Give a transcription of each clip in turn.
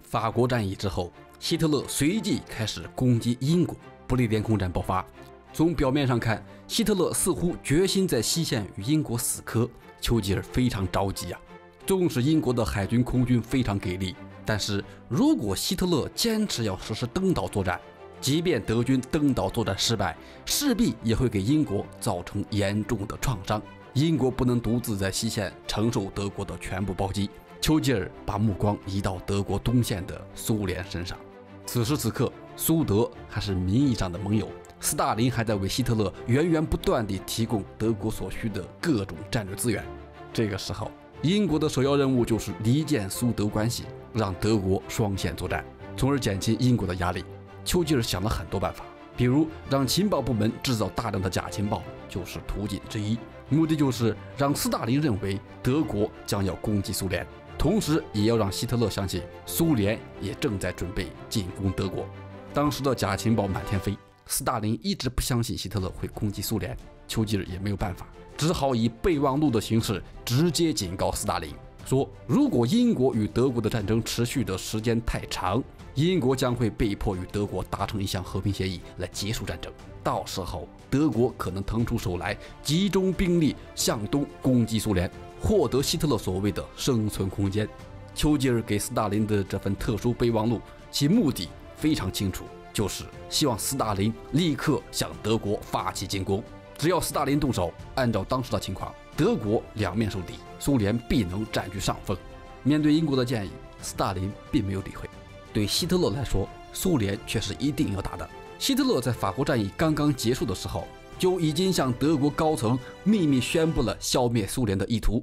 法国战役之后，希特勒随即开始攻击英国，不列颠空战爆发。从表面上看，希特勒似乎决心在西线与英国死磕，丘吉尔非常着急啊。纵使英国的海军、空军非常给力，但是如果希特勒坚持要实施登岛作战，即便德军登岛作战失败，势必也会给英国造成严重的创伤。英国不能独自在西线承受德国的全部包击。丘吉尔把目光移到德国东线的苏联身上。此时此刻，苏德还是名义上的盟友，斯大林还在为希特勒源源不断地提供德国所需的各种战略资源。这个时候，英国的首要任务就是离间苏德关系，让德国双线作战，从而减轻英国的压力。丘吉尔想了很多办法，比如让情报部门制造大量的假情报，就是途径之一。目的就是让斯大林认为德国将要攻击苏联，同时也要让希特勒相信苏联也正在准备进攻德国。当时的假情报满天飞，斯大林一直不相信希特勒会攻击苏联，丘吉尔也没有办法，只好以备忘录的形式直接警告斯大林，说如果英国与德国的战争持续的时间太长，英国将会被迫与德国达成一项和平协议来结束战争，到时候德国可能腾出手来，集中兵力向东攻击苏联，获得希特勒所谓的生存空间。丘吉尔给斯大林的这份特殊备忘录，其目的非常清楚，就是希望斯大林立刻向德国发起进攻。只要斯大林动手，按照当时的情况，德国两面受敌，苏联必能占据上风。面对英国的建议，斯大林并没有理会。对希特勒来说，苏联却是一定要打的。希特勒在法国战役刚刚结束的时候，就已经向德国高层秘密宣布了消灭苏联的意图。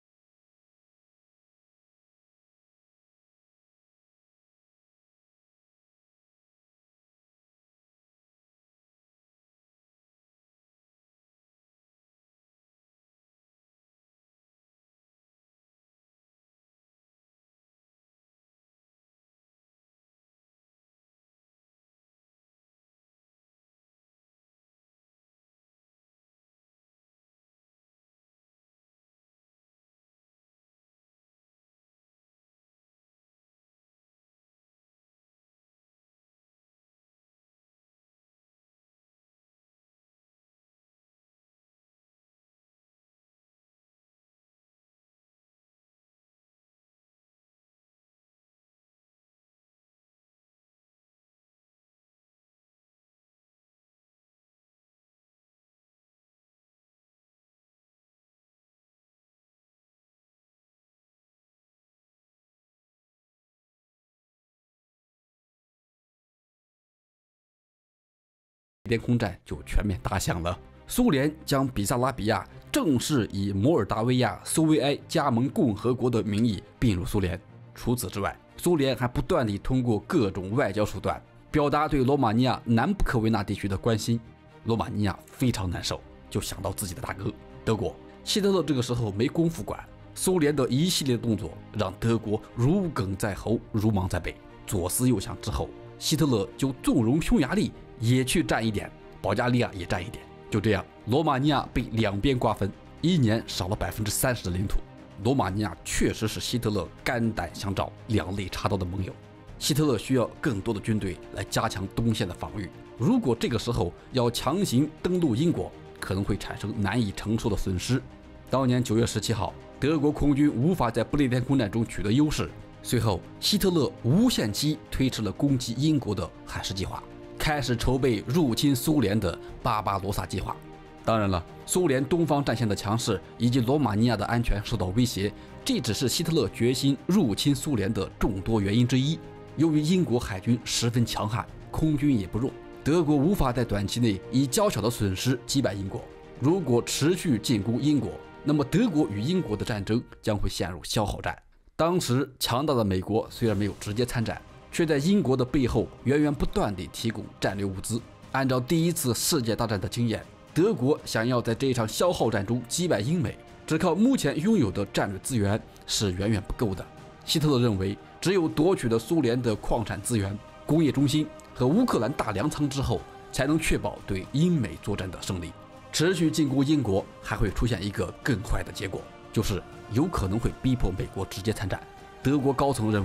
边空战就全面打响了。苏联将比萨拉比亚正式以摩尔达维亚苏维埃加盟共和国的名义并入苏联。除此之外，苏联还不断地通过各种外交手段表达对罗马尼亚南布科维纳地区的关心。罗马尼亚非常难受，就想到自己的大哥德国。希特勒这个时候没工夫管，苏联的一系列动作让德国如鲠在喉，如芒在背。左思右想之后，希特勒就纵容匈牙利也去占一点，保加利亚也占一点。就这样，罗马尼亚被两边瓜分，一年少了30%的领土。罗马尼亚确实是希特勒肝胆相照、两肋插刀的盟友。希特勒需要更多的军队来加强东线的防御。如果这个时候要强行登陆英国，可能会产生难以承受的损失。当年9月17号，德国空军无法在不列颠空战中取得优势。随后，希特勒无限期推迟了攻击英国的海狮计划，开始筹备入侵苏联的巴巴罗萨计划。当然了，苏联东方战线的强势以及罗马尼亚的安全受到威胁，这只是希特勒决心入侵苏联的众多原因之一。由于英国海军十分强悍，空军也不弱，德国无法在短期内以较小的损失击败英国。如果持续进攻英国，那么德国与英国的战争将会陷入消耗战。当时强大的美国虽然没有直接参战，却在英国的背后源源不断地提供战略物资。按照第一次世界大战的经验，德国想要在这场消耗战中击败英美，只靠目前拥有的战略资源是远远不够的。希特勒认为，只有夺取了苏联的矿产资源、工业中心和乌克兰大粮仓之后，才能确保对英美作战的胜利。持续进攻英国还会出现一个更坏的结果，就是有可能会逼迫美国直接参战。德国高层认为，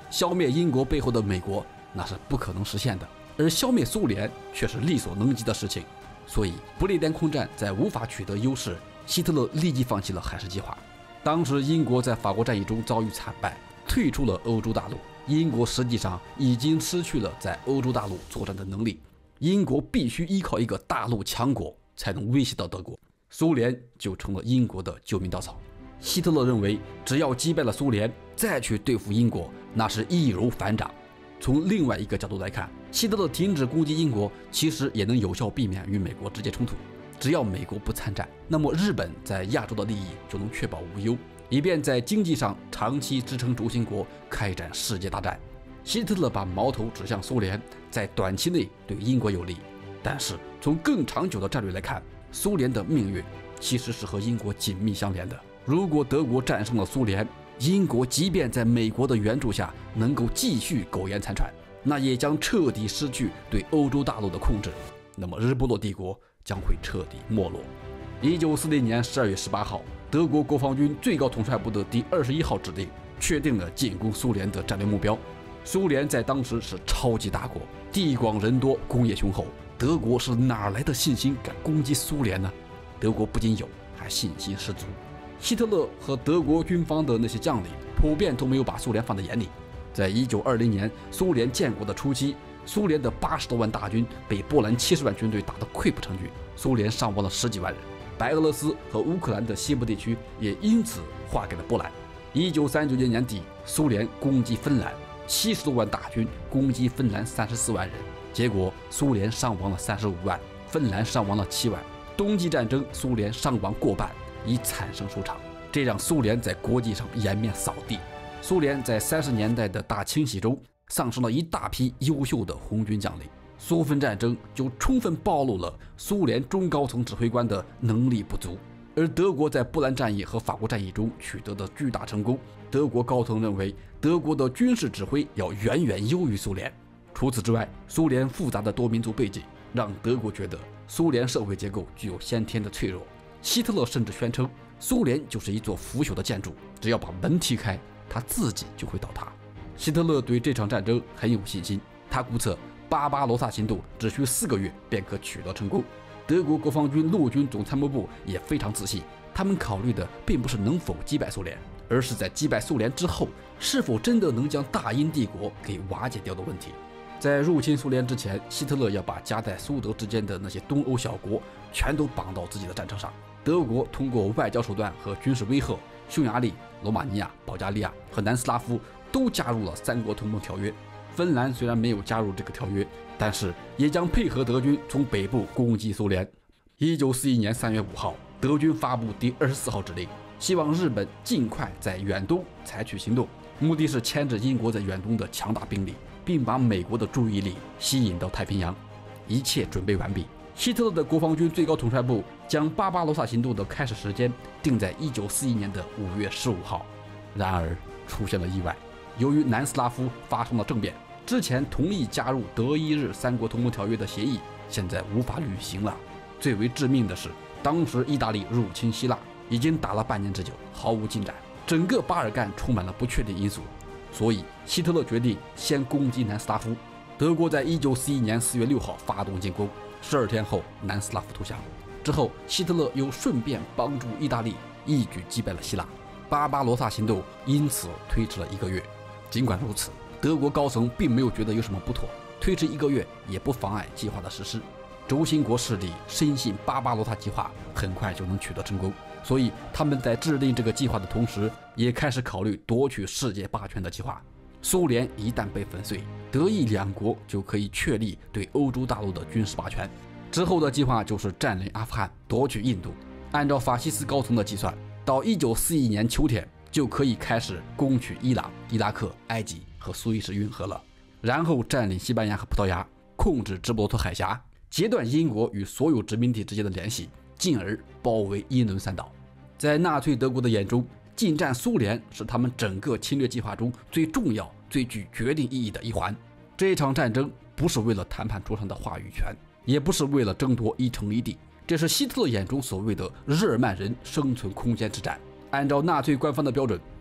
消灭英国背后的美国那是不可能实现的，而消灭苏联却是力所能及的事情。所以不列颠空战在无法取得优势，希特勒立即放弃了海事计划。当时英国在法国战役中遭遇惨败，退出了欧洲大陆。英国实际上已经失去了在欧洲大陆作战的能力，英国必须依靠一个大陆强国才能威胁到德国，苏联就成了英国的救命稻草。希特勒认为，只要击败了苏联，再去对付英国，那是易如反掌。从另外一个角度来看，希特勒停止攻击英国，其实也能有效避免与美国直接冲突。只要美国不参战，那么日本在亚洲的利益就能确保无忧，以便在经济上长期支撑轴心国开展世界大战。希特勒把矛头指向苏联，在短期内对英国有利，但是从更长久的战略来看，苏联的命运其实是和英国紧密相连的。如果德国战胜了苏联，英国即便在美国的援助下能够继续苟延残喘，那也将彻底失去对欧洲大陆的控制，那么日不落帝国将会彻底没落。1940年12月18号，德国国防军最高统帅部的第21号指令确定了进攻苏联的战略目标。苏联在当时是超级大国，地广人多，工业雄厚，德国是哪来的信心敢攻击苏联呢？德国不仅有，还信心十足。希特勒和德国军方的那些将领普遍都没有把苏联放在眼里。在1920年苏联建国的初期，苏联的80多万大军被波兰70万军队打得溃不成军，苏联伤亡了10几万人。白俄罗斯和乌克兰的西部地区也因此划给了波兰。1939年年底，苏联攻击芬兰，70多万大军攻击芬兰34万人，结果苏联伤亡了35万，芬兰伤亡了7万。冬季战争，苏联伤亡过半，以惨胜收场，这让苏联在国际上颜面扫地。苏联在30年代的大清洗中丧失了一大批优秀的红军将领，苏芬战争就充分暴露了苏联中高层指挥官的能力不足。而德国在波兰战役和法国战役中取得的巨大成功，德国高层认为德国的军事指挥要远远优于苏联。除此之外，苏联复杂的多民族背景让德国觉得苏联社会结构具有先天的脆弱。希特勒甚至宣称，苏联就是一座腐朽的建筑，只要把门踢开，它自己就会倒塌。希特勒对这场战争很有信心，他估测巴巴罗萨行动只需4个月便可取得成功。德国国防军陆军总参谋部也非常仔细，他们考虑的并不是能否击败苏联，而是在击败苏联之后，是否真的能将大英帝国给瓦解掉的问题。在入侵苏联之前，希特勒要把夹在苏德之间的那些东欧小国全都绑到自己的战车上。德国通过外交手段和军事威吓，匈牙利、罗马尼亚、保加利亚和南斯拉夫都加入了3国同盟条约。芬兰虽然没有加入这个条约，但是也将配合德军从北部攻击苏联。1941年3月5号，德军发布第24号指令，希望日本尽快在远东采取行动，目的是牵制英国在远东的强大兵力，并把美国的注意力吸引到太平洋。一切准备完毕，希特勒的国防军最高统帅部将巴巴罗萨行动的开始时间定在1941年的5月15号。然而出现了意外，由于南斯拉夫发生了政变，之前同意加入德意日3国同盟条约的协议现在无法履行了。最为致命的是，当时意大利入侵希腊已经打了半年之久，毫无进展，整个巴尔干充满了不确定因素。所以希特勒决定先攻击南斯拉夫。德国在1941年4月6号发动进攻，12天后南斯拉夫投降。之后希特勒又顺便帮助意大利一举击败了希腊。巴巴罗萨行动因此推迟了1个月。尽管如此，德国高层并没有觉得有什么不妥，推迟1个月也不妨碍计划的实施。轴心国势力深信巴巴罗萨计划很快就能取得成功，所以他们在制定这个计划的同时，也开始考虑夺取世界霸权的计划。苏联一旦被粉碎，德意2国就可以确立对欧洲大陆的军事霸权。之后的计划就是占领阿富汗，夺取印度。按照法西斯高层的计算，到1941年秋天就可以开始攻取伊朗、伊拉克、埃及和苏伊士运河了，然后占领西班牙和葡萄牙，控制直布罗陀海峡，截断英国与所有殖民地之间的联系，进而包围英伦三岛。在纳粹德国的眼中，进占苏联是他们整个侵略计划中最重要、最具决定意义的一环。这场战争不是为了谈判桌上的话语权，也不是为了争夺一城一地，这是希特勒眼中所谓的日耳曼人生存空间之战。按照纳粹官方的标准，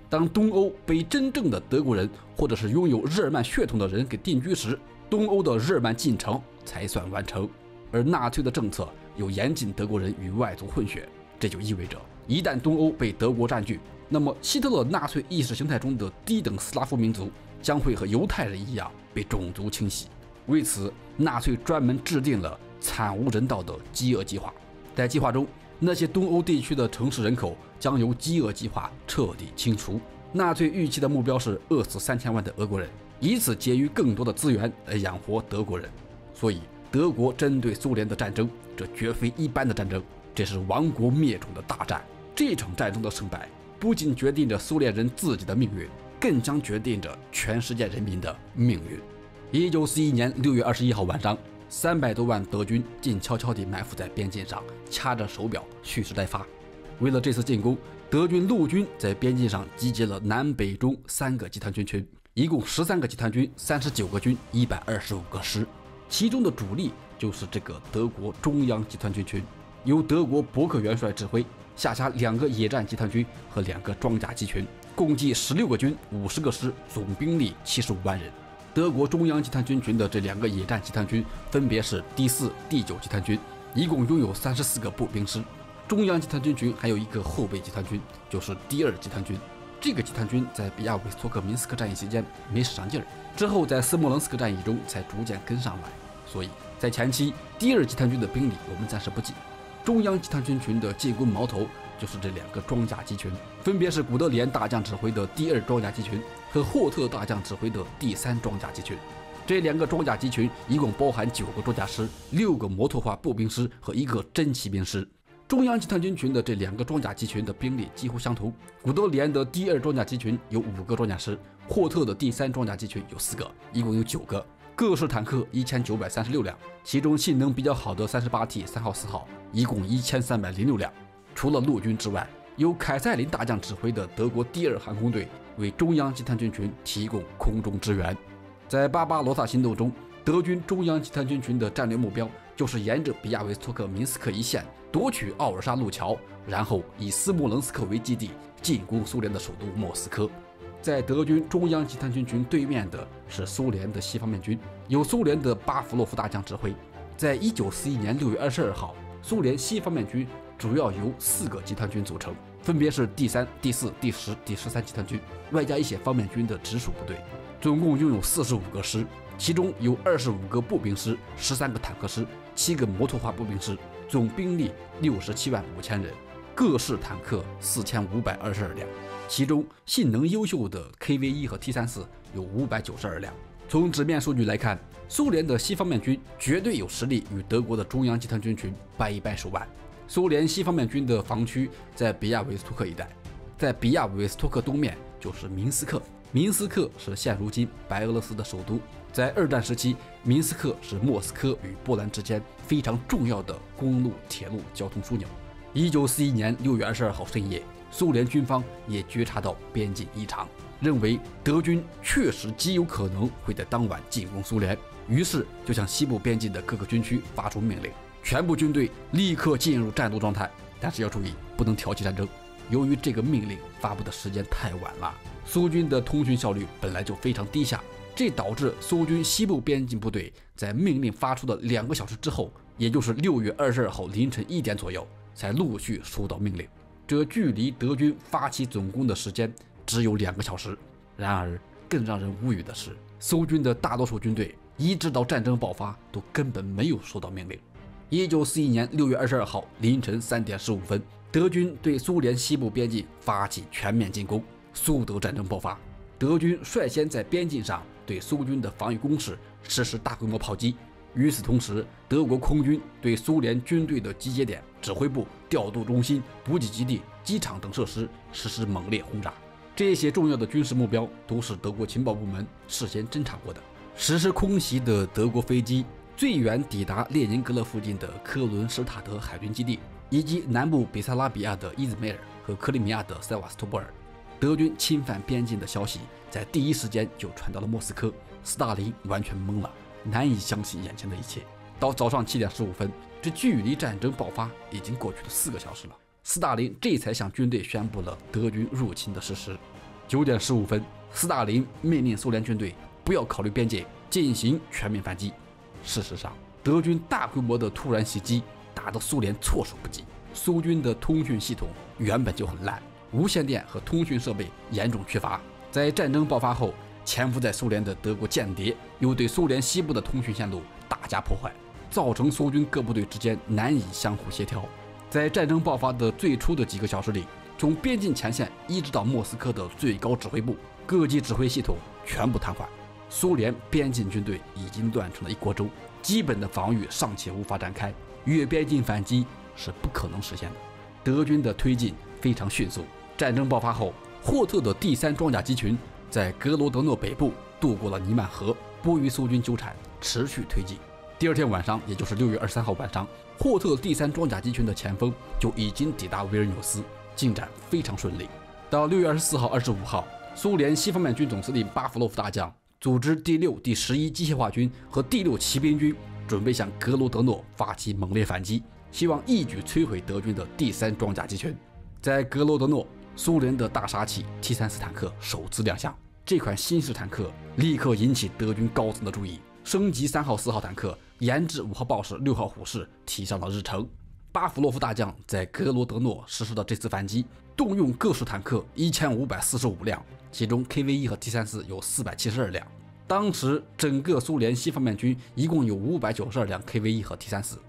当东欧被真正的德国人或者是拥有日耳曼血统的人给定居时，东欧的日耳曼进程才算完成。而纳粹的政策又严禁德国人与外族混血，这就意味着一旦东欧被德国占据，那么希特勒纳粹意识形态中的低等斯拉夫民族将会和犹太人一样被种族清洗。为此，纳粹专门制定了惨无人道的饥饿计划。在计划中，那些东欧地区的城市人口将由饥饿计划彻底清除。纳粹预期的目标是饿死3000万的俄国人，以此节约更多的资源来养活德国人。所以，德国针对苏联的战争，这绝非一般的战争，这是亡国灭种的大战。这场战争的胜败，不仅决定着苏联人自己的命运，更将决定着全世界人民的命运。1941年6月21号晚上，300多万德军静悄悄地埋伏在边境上，掐着手表蓄势待发。为了这次进攻，德军陆军在边境上集结了南北中3个集团军群，一共13个集团军、39个军、125个师。其中的主力就是这个德国中央集团军群，由德国伯克元帅指挥，下辖2个野战集团军和2个装甲集群，共计16个军、50个师，总兵力75万人。德国中央集团军群的这2个野战集团军分别是第4、第9集团军，一共拥有34个步兵师。中央集团军群还有一个后备集团军，就是第2集团军。这个集团军在比亚维斯托克明斯克战役期间没使上劲儿，之后在斯摩棱斯克战役中才逐渐跟上来，所以在前期第2集团军的兵力我们暂时不记。中央集团军群的进攻矛头就是这2个装甲集群，分别是古德里安大将指挥的第2装甲集群和霍特大将指挥的第3装甲集群。这2个装甲集群一共包含9个装甲师、6个摩托化步兵师和1个真骑兵师。中央集团军群的这2个装甲集群的兵力几乎相同，古德里安的第2装甲集群有5个装甲师，霍特的第3装甲集群有4个，一共有9个。各式坦克1936辆，其中性能比较好的 38T 3号4号一共1306辆。除了陆军之外，由凯塞林大将指挥的德国第2航空队为中央集团军群提供空中支援。在巴巴罗萨行动中，德军中央集团军群的战略目标就是沿着比亚维斯托克明斯克一线夺取奥尔沙路桥，然后以斯莫棱斯克为基地进攻苏联的首都莫斯科。在德军中央集团军群对面的是苏联的西方面军，由苏联的巴甫洛夫大将指挥。在1941年6月22号，苏联西方面军主要由4个集团军组成，分别是第3、第4、第10、第13集团军，外加一些方面军的直属部队，总共拥有45个师，其中有25个步兵师、13个坦克师、7个摩托化步兵师，总兵力67万5千人，各式坦克4522辆，其中性能优秀的 KV-1和 T-34有592辆。从纸面数据来看，苏联的西方面军绝对有实力与德国的中央集团军群掰一掰手腕。苏联西方面军的防区在比亚维斯托克一带，在比亚维斯托克东面就是明斯克，明斯克是现如今白俄罗斯的首都。在2战时期，明斯克是莫斯科与波兰之间非常重要的公路、铁路交通枢纽。1941年6月22号深夜，苏联军方也觉察到边境异常，认为德军确实极有可能会在当晚进攻苏联，于是就向西部边境的各个军区发出命令，全部军队立刻进入战斗状态。但是要注意，不能挑起战争。由于这个命令发布的时间太晚了，苏军的通讯效率本来就非常低下，这导致苏军西部边境部队在命令发出的2个小时之后，也就是6月22号凌晨1点左右，才陆续收到命令。这距离德军发起总攻的时间只有2个小时。然而，更让人无语的是，苏军的大多数军队一直到战争爆发都根本没有收到命令。1941年6月22号凌晨3点15分，德军对苏联西部边境发起全面进攻，苏德战争爆发。德军率先在边境上对苏军的防御工事实施大规模炮击。与此同时，德国空军对苏联军队的集结点、指挥部、调度中心、补给基地、机场等设施实施猛烈轰炸。这些重要的军事目标都是德国情报部门事先侦察过的。实施空袭的德国飞机最远抵达列宁格勒附近的科伦施塔德海军基地，以及南部比萨拉比亚的伊兹梅尔和克里米亚的塞瓦斯托波尔。德军侵犯边境的消息在第一时间就传到了莫斯科，斯大林完全懵了，难以相信眼前的一切。到早上7点15分，这距离战争爆发已经过去了4个小时了，斯大林这才向军队宣布了德军入侵的事实。 9点15分，斯大林命令苏联军队不要考虑边界，进行全面反击。事实上，德军大规模的突然袭击打得苏联措手不及。苏军的通讯系统原本就很烂，无线电和通讯设备严重缺乏。在战争爆发后，潜伏在苏联的德国间谍又对苏联西部的通讯线路大加破坏，造成苏军各部队之间难以相互协调。在战争爆发的最初的几个小时里，从边境前线一直到莫斯科的最高指挥部，各级指挥系统全部瘫痪。苏联边境军队已经乱成了一锅粥，基本的防御尚且无法展开，越边境反击是不可能实现的。德军的推进非常迅速。战争爆发后，霍特的第3装甲集群在格罗德诺北部渡过了尼曼河，不与苏军纠缠，持续推进。第二天晚上，也就是6月23号晚上，霍特第3装甲集群的前锋就已经抵达维尔纽斯，进展非常顺利。到6月24号、25号，苏联西方面军总司令巴甫洛夫大将组织第6、第11机械化军和第6骑兵军，准备向格罗德诺发起猛烈反击，希望一举摧毁德军的第3装甲集群。在格罗德诺，苏联的大杀器 T-34坦克首次亮相。这款新式坦克立刻引起德军高层的注意，升级3号、4号坦克，研制5号豹式、6号虎式提上了日程。巴甫洛夫大将在格罗德诺实施的这次反击，动用各式坦克1545辆，其中 KV-1和 T-34有472辆。当时整个苏联西方面军一共有592辆 KV-1和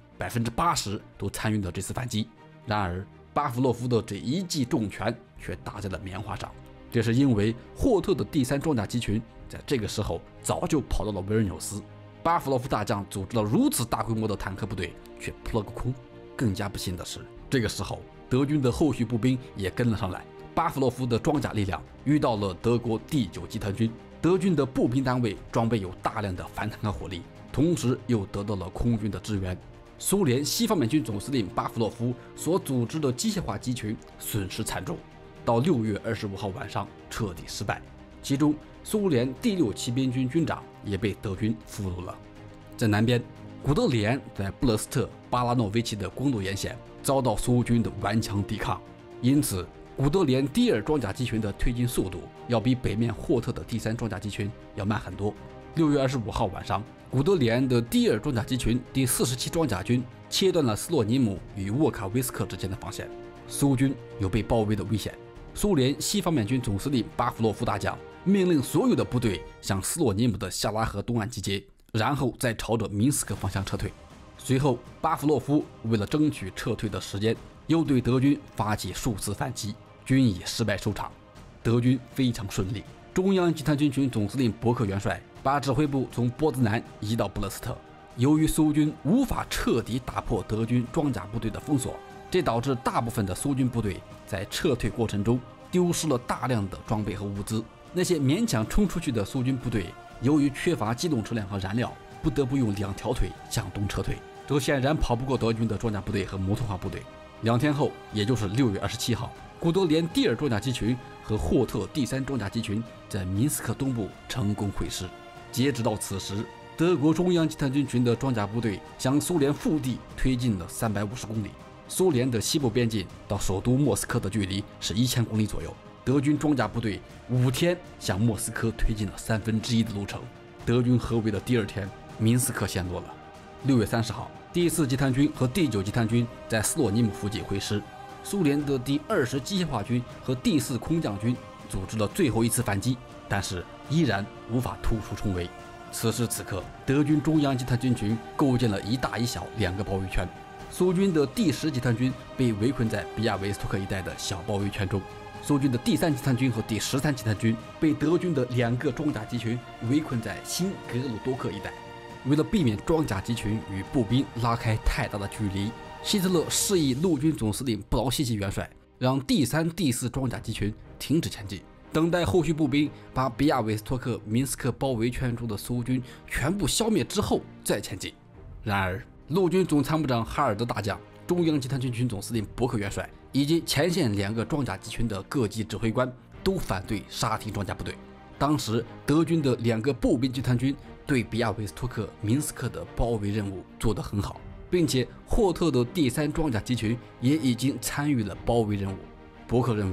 T-34，80%都参与了这次反击。然而巴甫洛夫的这一记重拳却打在了棉花上，这是因为霍特的第3装甲集群在这个时候早就跑到了维尔纽斯。巴甫洛夫大将组织了如此大规模的坦克部队，却扑了个空。更加不幸的是，这个时候德军的后续步兵也跟了上来。巴甫洛夫的装甲力量遇到了德国第9集团军，德军的步兵单位装备有大量的反坦克火力，同时又得到了空军的支援。苏联西方面军总司令巴甫洛夫所组织的机械化集群损失惨重，到6月25号晚上彻底失败。其中苏联第6骑兵军军长也被德军俘虏了。在南边，古德里安在布勒斯特巴拉诺维奇的公路沿线遭到苏军的顽强抵抗，因此古德里安第2装甲集群的推进速度要比北面霍特的第3装甲集群要慢很多。6月25号晚上，古德里安的第2装甲集群第47装甲军切断了斯洛尼姆与沃卡维斯克之间的防线，苏军有被包围的危险。苏联西方面军总司令巴甫洛夫大将命令所有的部队向斯洛尼姆的夏拉河东岸集结，然后再朝着明斯克方向撤退。随后巴甫洛夫为了争取撤退的时间，又对德军发起数次反击，均以失败收场。德军非常顺利，中央集团军群总司令伯克元帅把指挥部从波兹南移到布勒斯特。由于苏军无法彻底打破德军装甲部队的封锁，这导致大部分的苏军部队在撤退过程中丢失了大量的装备和物资。那些勉强冲出去的苏军部队，由于缺乏机动车辆和燃料，不得不用2条腿向东撤退，这显然跑不过德军的装甲部队和摩托化部队。2天后，也就是6月27号，古德连第2装甲集群和霍特第3装甲集群在明斯克东部成功会师。截止到此时，德国中央集团军群的装甲部队向苏联腹地推进了350公里。苏联的西部边境到首都莫斯科的距离是1000公里左右。德军装甲部队5天向莫斯科推进了1/3的路程。德军合围的第2天，明斯克陷落了。6月30号，第4集团军和第9集团军在斯洛尼姆附近会师。苏联的第20机械化军和第4空降军组织了最后一次反击，但是依然无法突出重围。此时此刻，德军中央集团军群构建了一大一小2个包围圈，苏军的第10集团军被围困在比亚维斯托克一带的小包围圈中，苏军的第3集团军和第13集团军被德军的2个装甲集群围困在新格鲁多克一带。为了避免装甲集群与步兵拉开太大的距离，希特勒示意陆军总司令布劳希奇元帅让第3、第4装甲集群停止前进，等待后续步兵把比亚维斯托克、明斯克包围圈中的苏军全部消灭之后再前进。然而，陆军总参谋长哈尔德大将、中央集团军群总司令伯克元帅以及前线2个装甲集群的各级指挥官都反对杀停装甲部队。当时，德军的2个步兵集团军对比亚维斯托克、明斯克的包围任务做得很好，并且霍特的第3装甲集群也已经参与了包围任务。伯克认为，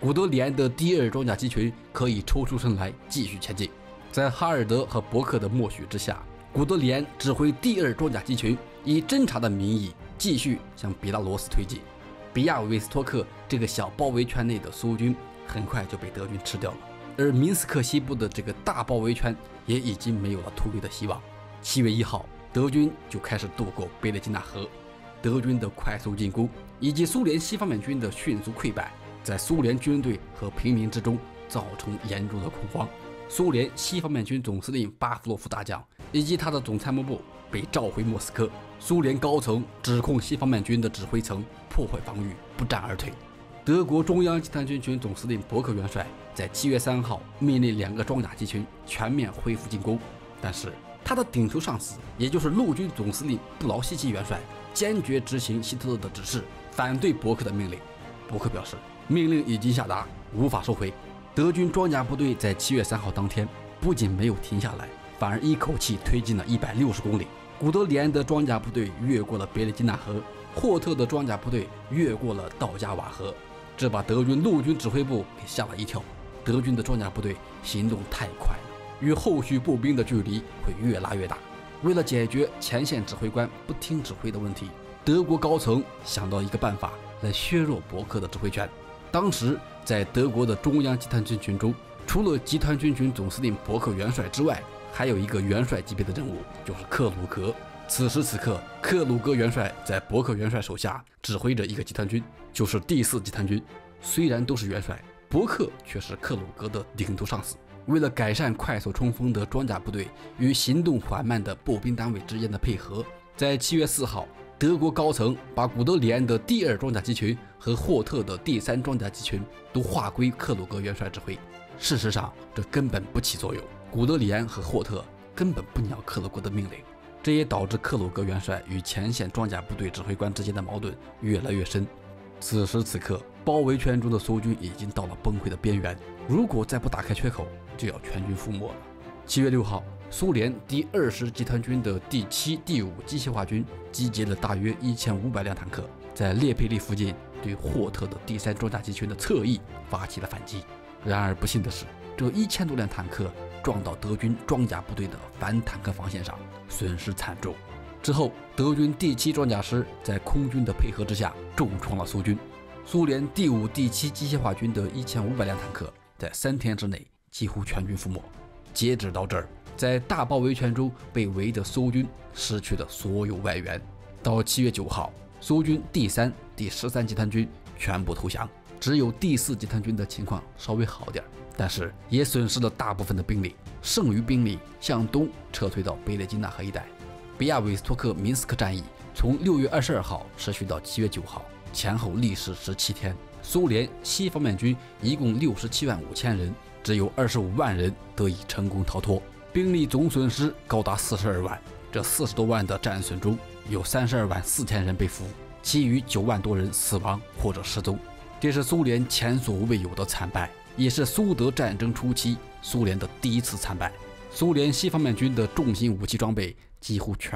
古德里安的第2装甲机群可以抽出身来继续前进。在哈尔德和伯克的默许之下，古德里安指挥第2装甲机群以侦察的名义继续向比拉罗斯推进。比亚韦斯托克这个小包围圈内的苏军很快就被德军吃掉了，而明斯克西部的这个大包围圈也已经没有了突围的希望。7月1号，德军就开始渡过贝雷金纳河。德军的快速进攻以及苏联西方面军的迅速溃败，在苏联军队和平民之中造成严重的恐慌。苏联西方面军总司令巴甫洛夫大将以及他的总参谋部被召回莫斯科。苏联高层指控西方面军的指挥层破坏防御，不战而退。德国中央集团军群总司令伯克元帅在7月3号命令2个装甲机群全面恢复进攻，但是他的顶头上司，也就是陆军总司令布劳希奇元帅，坚决执行希特勒的指示，反对伯克的命令。伯克表示，命令已经下达，无法收回。德军装甲部队在7月3号当天不仅没有停下来，反而一口气推进了160公里。古德里安的装甲部队越过了别雷金纳河，霍特的装甲部队越过了道加瓦河，这把德军陆军指挥部给吓了一跳。德军的装甲部队行动太快了，与后续步兵的距离会越拉越大。为了解决前线指挥官不听指挥的问题，德国高层想到一个办法来削弱伯克的指挥权。当时在德国的中央集团军群中，除了集团军群总司令伯克元帅之外，还有一个元帅级别的人物，就是克鲁格。此时此刻，克鲁格元帅在伯克元帅手下指挥着一个集团军，就是第4集团军。虽然都是元帅，伯克却是克鲁格的顶头上司。为了改善快速冲锋的装甲部队与行动缓慢的步兵单位之间的配合，在7月4号，德国高层把古德里安的第2装甲机群和霍特的第3装甲机群都划归克鲁格元帅指挥。事实上，这根本不起作用。古德里安和霍特根本不鸟克鲁格的命令，这也导致克鲁格元帅与前线装甲部队指挥官之间的矛盾越来越深。此时此刻，包围圈中的苏军已经到了崩溃的边缘，如果再不打开缺口，就要全军覆没了。7月6号，苏联第20集团军的第7、第5机械化军集结了大约1500辆坦克，在列佩利附近对霍特的第3装甲机群的侧翼发起了反击。然而不幸的是，这1000多辆坦克撞到德军装甲部队的反坦克防线上，损失惨重。之后，德军第7装甲师在空军的配合之下重创了苏军。苏联第5、第7机械化军的1500辆坦克在3天之内几乎全军覆没。截止到这儿，在大包围圈中被围的苏军失去了所有外援。到7月9号，苏军第3、第13集团军全部投降，只有第4集团军的情况稍微好点，但是也损失了大部分的兵力，剩余兵力向东撤退到贝列金纳河一带。比亚韦斯托克明斯克战役从6月22号持续到7月9号，前后历时17天。苏联西方面军一共67万5千人，只有25万人得以成功逃脱，兵力总损失高达42万。这40多万的战损中，有32万4千人被俘，其余9万多人死亡或者失踪。这是苏联前所未有的惨败，也是苏德战争初期苏联的第一次惨败。苏联西方面军的重型武器装备几乎全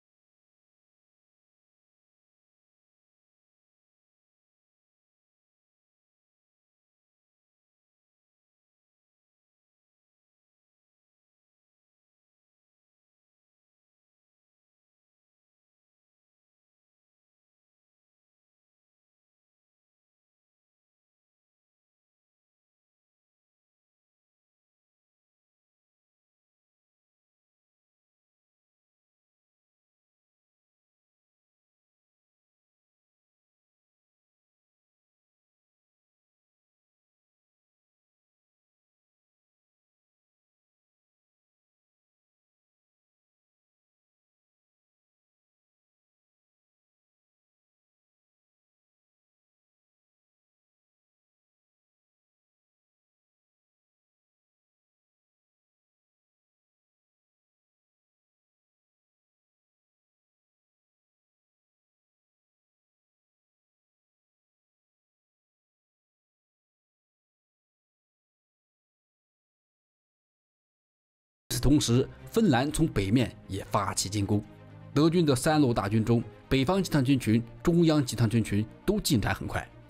与此同时，芬兰从北面也发起进攻。德军的3路大军中，北方集团军群、中央集团军群都进展很快。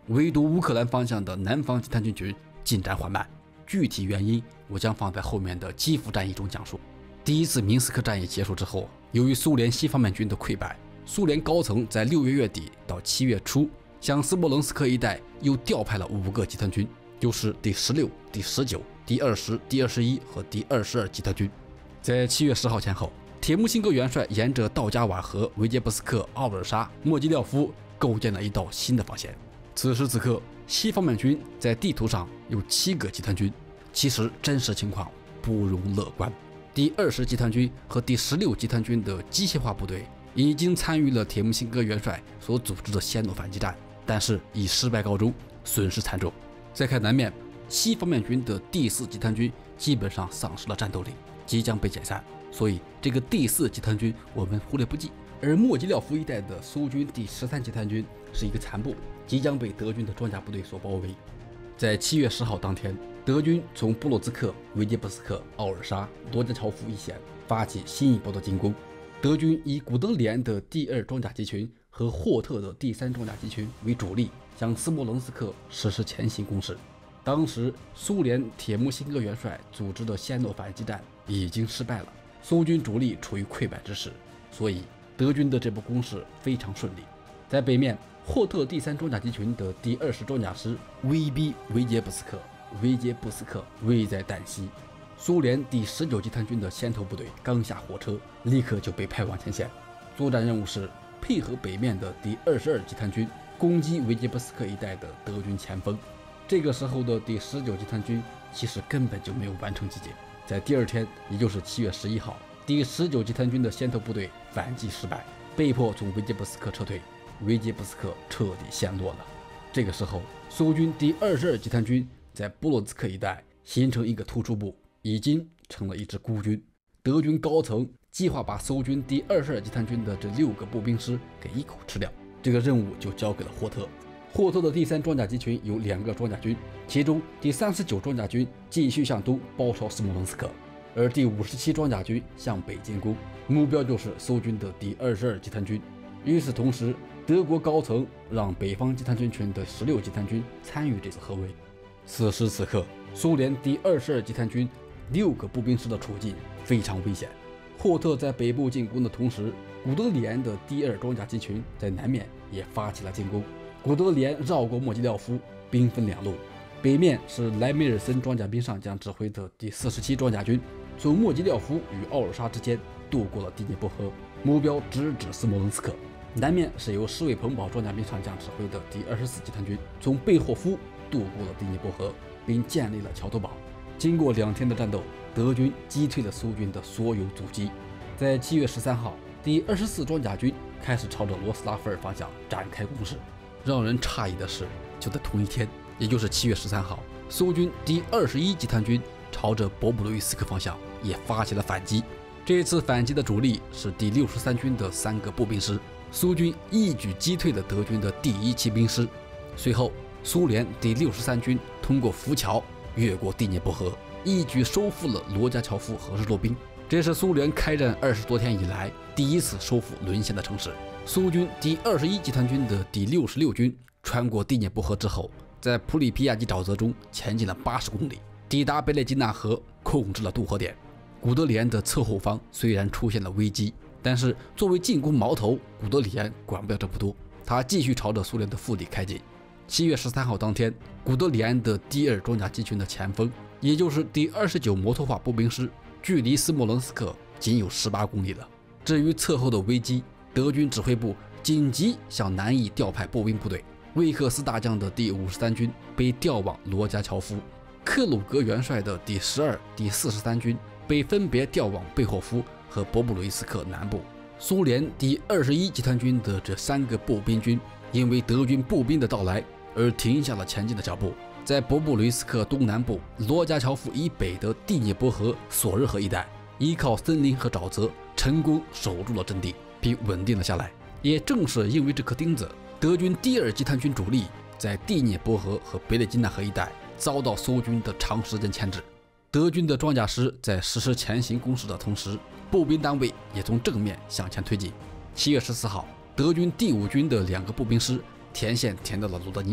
唯独乌克兰方向的南方集团军群进展缓慢。具体原因我将放在后面的基辅战役中讲述。第一次明斯克战役结束之后，由于苏联西方面军的溃败，苏联高层在6月月底到7月初，向斯摩棱斯克一带又调派了5个集团军，就是第16、第19、第20、第21和第22集团军。在7月10号前后，铁木辛哥元帅沿着道加瓦河、维捷布斯克、奥尔沙、莫基廖夫构建了一道新的防线。此时此刻，西方面军在地图上有7个集团军，其实真实情况不容乐观。第20集团军和第16集团军的机械化部队已经参与了铁木辛哥元帅所组织的暹罗反击战，但是以失败告终，损失惨重。再看南面，西方面军的第4集团军基本上丧失了战斗力，即将被解散，所以这个第4集团军我们忽略不计。而莫基廖夫一带的苏军第13集团军是一个残部，即将被德军的装甲部队所包围。在7月10号当天，德军从布洛兹克、维捷布斯克、奥尔沙、罗加乔夫一线发起新一波的进攻。德军以古德里安的第2装甲集群和霍特的第3装甲集群为主力，向斯摩棱斯克实施前行攻势。当时苏联铁木辛哥元帅组织的暹罗反击战已经失败了，苏军主力处于溃败之势，所以德军的这波攻势非常顺利。在北面，霍特第3装甲集群的第20装甲师威逼维捷布斯克，维捷布斯克危在旦夕。苏联第19集团军的先头部队刚下火车，立刻就被派往前线。作战任务是配合北面的第22集团军攻击维捷布斯克一带的德军前锋。这个时候的第19集团军其实根本就没有完成集结。在第2天，也就是7月11号，第19集团军的先头部队反击失败，被迫从维捷布斯克撤退，维捷布斯克彻底陷落了。这个时候，苏军第22集团军在布洛兹克一带形成一个突出部，已经成了一支孤军。德军高层计划把苏军第22集团军的这6个步兵师给一口吃掉，这个任务就交给了霍特。霍特的第3装甲集群有2个装甲军，其中第39装甲军继续向东包抄斯摩棱斯克，而第57装甲军向北进攻，目标就是苏军的第22集团军。与此同时，德国高层让北方集团军群的16集团军参与这次合围。此时此刻，苏联第22集团军6个步兵师的处境非常危险。霍特在北部进攻的同时，古德里安的第2装甲集群在南面也发起了进攻。古德里安绕过莫基廖夫，兵分2路，北面是莱梅尔森装甲兵上将指挥的第47装甲军，从莫基廖夫与奥尔沙之间渡过了第聂伯河，目标直指斯摩棱斯克。南面是由施韦彭堡装甲兵上将指挥的第24集团军，从贝霍夫渡过了第聂伯河，并建立了桥头堡。经过2天的战斗，德军击退了苏军的所有阻击。在7月13号，第24装甲军开始朝着罗斯拉夫尔方向展开攻势。让人诧异的是，就在同一天，也就是7月13号，苏军第21集团军朝着博布鲁伊斯克方向也发起了反击。这次反击的主力是第63军的3个步兵师，苏军一举击退了德军的第1骑兵师。随后，苏联第63军通过浮桥越过第聂伯河，一举收复了罗加乔夫和日洛宾。这是苏联开战20多天以来第一次收复沦陷的城市。苏军第21集团军的第66军穿过第聂伯河之后，在普里皮亚季沼泽中前进了80公里，抵达贝列金纳河，控制了渡河点。古德里安的侧后方虽然出现了危机，但是作为进攻矛头，古德里安管不了这么多，他继续朝着苏联的腹地开进。7月13号当天，古德里安的第2装甲集群的前锋，也就是第29摩托化步兵师，距离斯摩棱斯克仅有18公里了。至于侧后的危机，德军指挥部紧急向南翼调派步兵部队，魏克斯大将的第53军被调往罗加乔夫，克鲁格元帅的第12、第43军被分别调往贝霍夫和博布鲁伊斯克南部。苏联第21集团军的这3个步兵军因为德军步兵的到来而停下了前进的脚步，在博布鲁伊斯克东南部罗加乔夫以北的第聂伯河、索日河一带，依靠森林和沼泽成功守住了阵地，并稳定了下来。也正是因为这颗钉子，德军第2集团军主力在第聂伯河和贝列金纳河一带遭到苏军的长时间牵制。德军的装甲师在实施前行攻势的同时，步兵单位也从正面向前推进。7月14号，德军第5军的2个步兵师填线填到了罗德尼亚，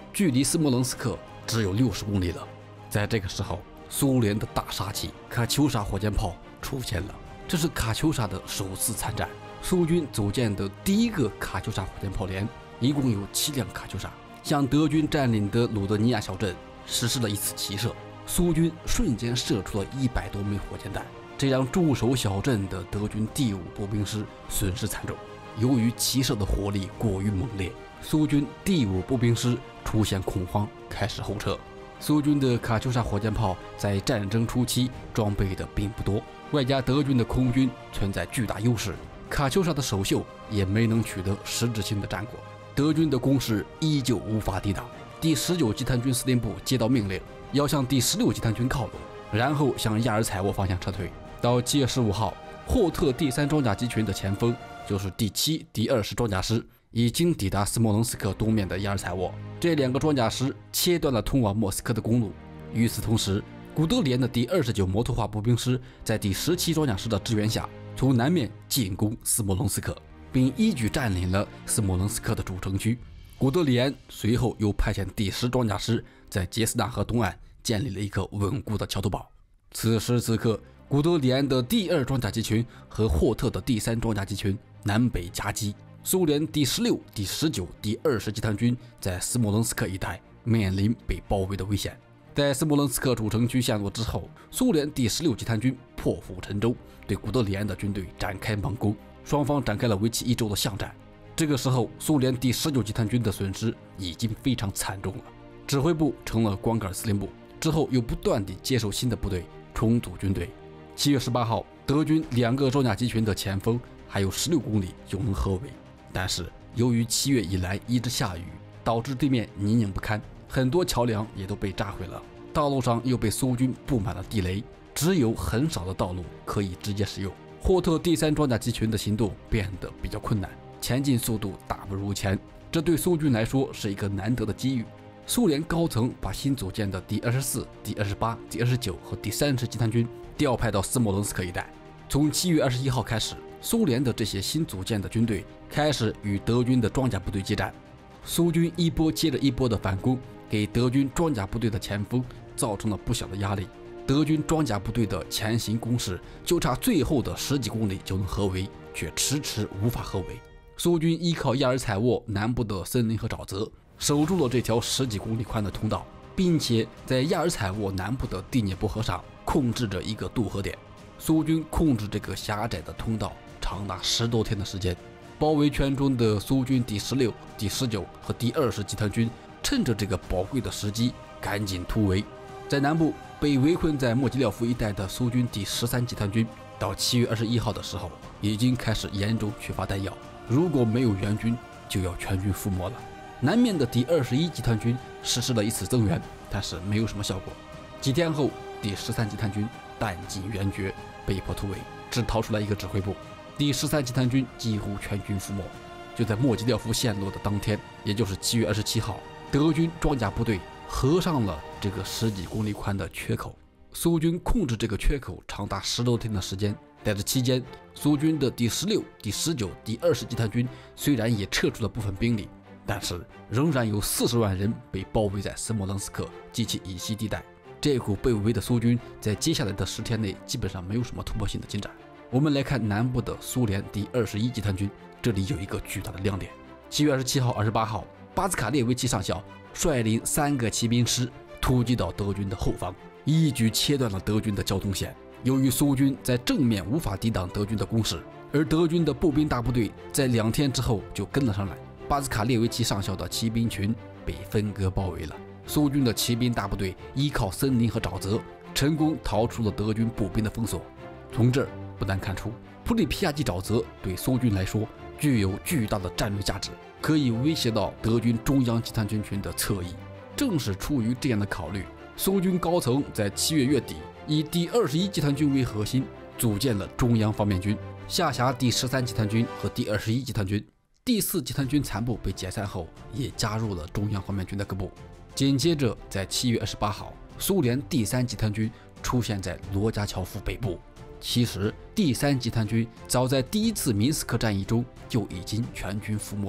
距离斯摩棱斯克只有60公里了。在这个时候，苏联的大杀器卡秋莎火箭炮出现了，这是卡秋莎的首次参战。苏军组建的第一个卡秋莎火箭炮连，一共有7辆卡秋莎，向德军占领的鲁德尼亚小镇实施了一次齐射。苏军瞬间射出了100多枚火箭弹，这让驻守小镇的德军第5步兵师损失惨重。由于齐射的火力过于猛烈，苏军第5步兵师出现恐慌，开始后撤。苏军的卡秋莎火箭炮在战争初期装备的并不多，外加德军的空军存在巨大优势，卡秋莎的首秀也没能取得实质性的战果。德军的攻势依旧无法抵挡。第19集团军司令部接到命令，要向第16集团军靠拢，然后向亚尔采沃方向撤退。到7月15号，霍特第3装甲集群的前锋，就是第7、第20装甲师，已经抵达斯摩棱斯克东面的亚尔采沃。这2个装甲师切断了通往莫斯科的公路。与此同时，古德里安的第29摩托化步兵师在第17装甲师的支援下，从南面进攻斯摩棱斯克，并一举占领了斯摩棱斯克的主城区。古德里安随后又派遣第10装甲师在杰斯纳河东岸建立了一个稳固的桥头堡。此时此刻，古德里安的第2装甲集群和霍特的第3装甲集群南北夹击，苏联第16、第19、第20集团军在斯摩棱斯克一带面临被包围的危险。在斯摩棱斯克主城区陷落之后，苏联第16集团军破釜沉舟，对古德里安的军队展开猛攻，双方展开了为期1周的巷战。这个时候，苏联第19集团军的损失已经非常惨重了，指挥部成了光盖尔司令部，之后又不断地接受新的部队，重组军队。7月18号，德军2个装甲集群的前锋还有16公里就能合围，但是由于7月以来一直下雨，导致地面泥泞不堪，很多桥梁也都被炸毁了，道路上又被苏军布满了地雷，只有很少的道路可以直接使用。霍特第3装甲集群的行动变得比较困难，前进速度大不如前，这对苏军来说是一个难得的机遇。苏联高层把新组建的第24、第28、第29和第30集团军调派到斯摩棱斯克一带。从7月21号开始，苏联的这些新组建的军队开始与德军的装甲部队接战。苏军一波接着一波的反攻，给德军装甲部队的前锋造成了不小的压力。德军装甲部队的前行攻势就差最后的10几公里就能合围，却迟迟无法合围。苏军依靠亚尔采沃南部的森林和沼泽，守住了这条10几公里宽的通道，并且在亚尔采沃南部的第聂伯河上控制着一个渡河点。苏军控制这个狭窄的通道长达10多天的时间。包围圈中的苏军第16、第19和第20集团军趁着这个宝贵的时机赶紧突围。在南部被围困在莫吉廖夫一带的苏军第13集团军到7月21号的时候已经开始严重缺乏弹药，如果没有援军就要全军覆没了。南面的第21集团军实施了一次增援，但是没有什么效果。几天后，第13集团军弹尽援绝，被迫突围，只逃出来一个指挥部。第13集团军几乎全军覆没。就在莫吉廖夫陷落的当天，也就是7月27号，德军装甲部队合上了这个10几公里宽的缺口。苏军控制这个缺口长达10多天的时间，在这期间，苏军的第16、第19、第20集团军虽然也撤出了部分兵力，但是仍然有40万人被包围在斯摩棱斯克及其以西地带。这股被围的苏军在接下来的10天内基本上没有什么突破性的进展。我们来看南部的苏联第21集团军，这里有一个巨大的亮点。7月27号、28号，巴兹卡列维奇上校率领3个骑兵师突击到德军的后方，一举切断了德军的交通线。由于苏军在正面无法抵挡德军的攻势，而德军的步兵大部队在2天之后就跟了上来，巴兹卡列维奇上校的骑兵群被分割包围了。苏军的骑兵大部队依靠森林和沼泽，成功逃出了德军步兵的封锁。从这儿不难看出，普里皮亚季沼泽对苏军来说具有巨大的战略价值，可以威胁到德军中央集团军群的侧翼。正是出于这样的考虑，苏军高层在7月月底以第21集团军为核心，组建了中央方面军，下辖第13集团军和第21集团军。第4集团军残部被解散后，也加入了中央方面军的各部。紧接着，在7月28号，苏联第3集团军出现在罗加乔夫北部。其实，第3集团军早在第1次明斯克战役中就已经全军覆没了。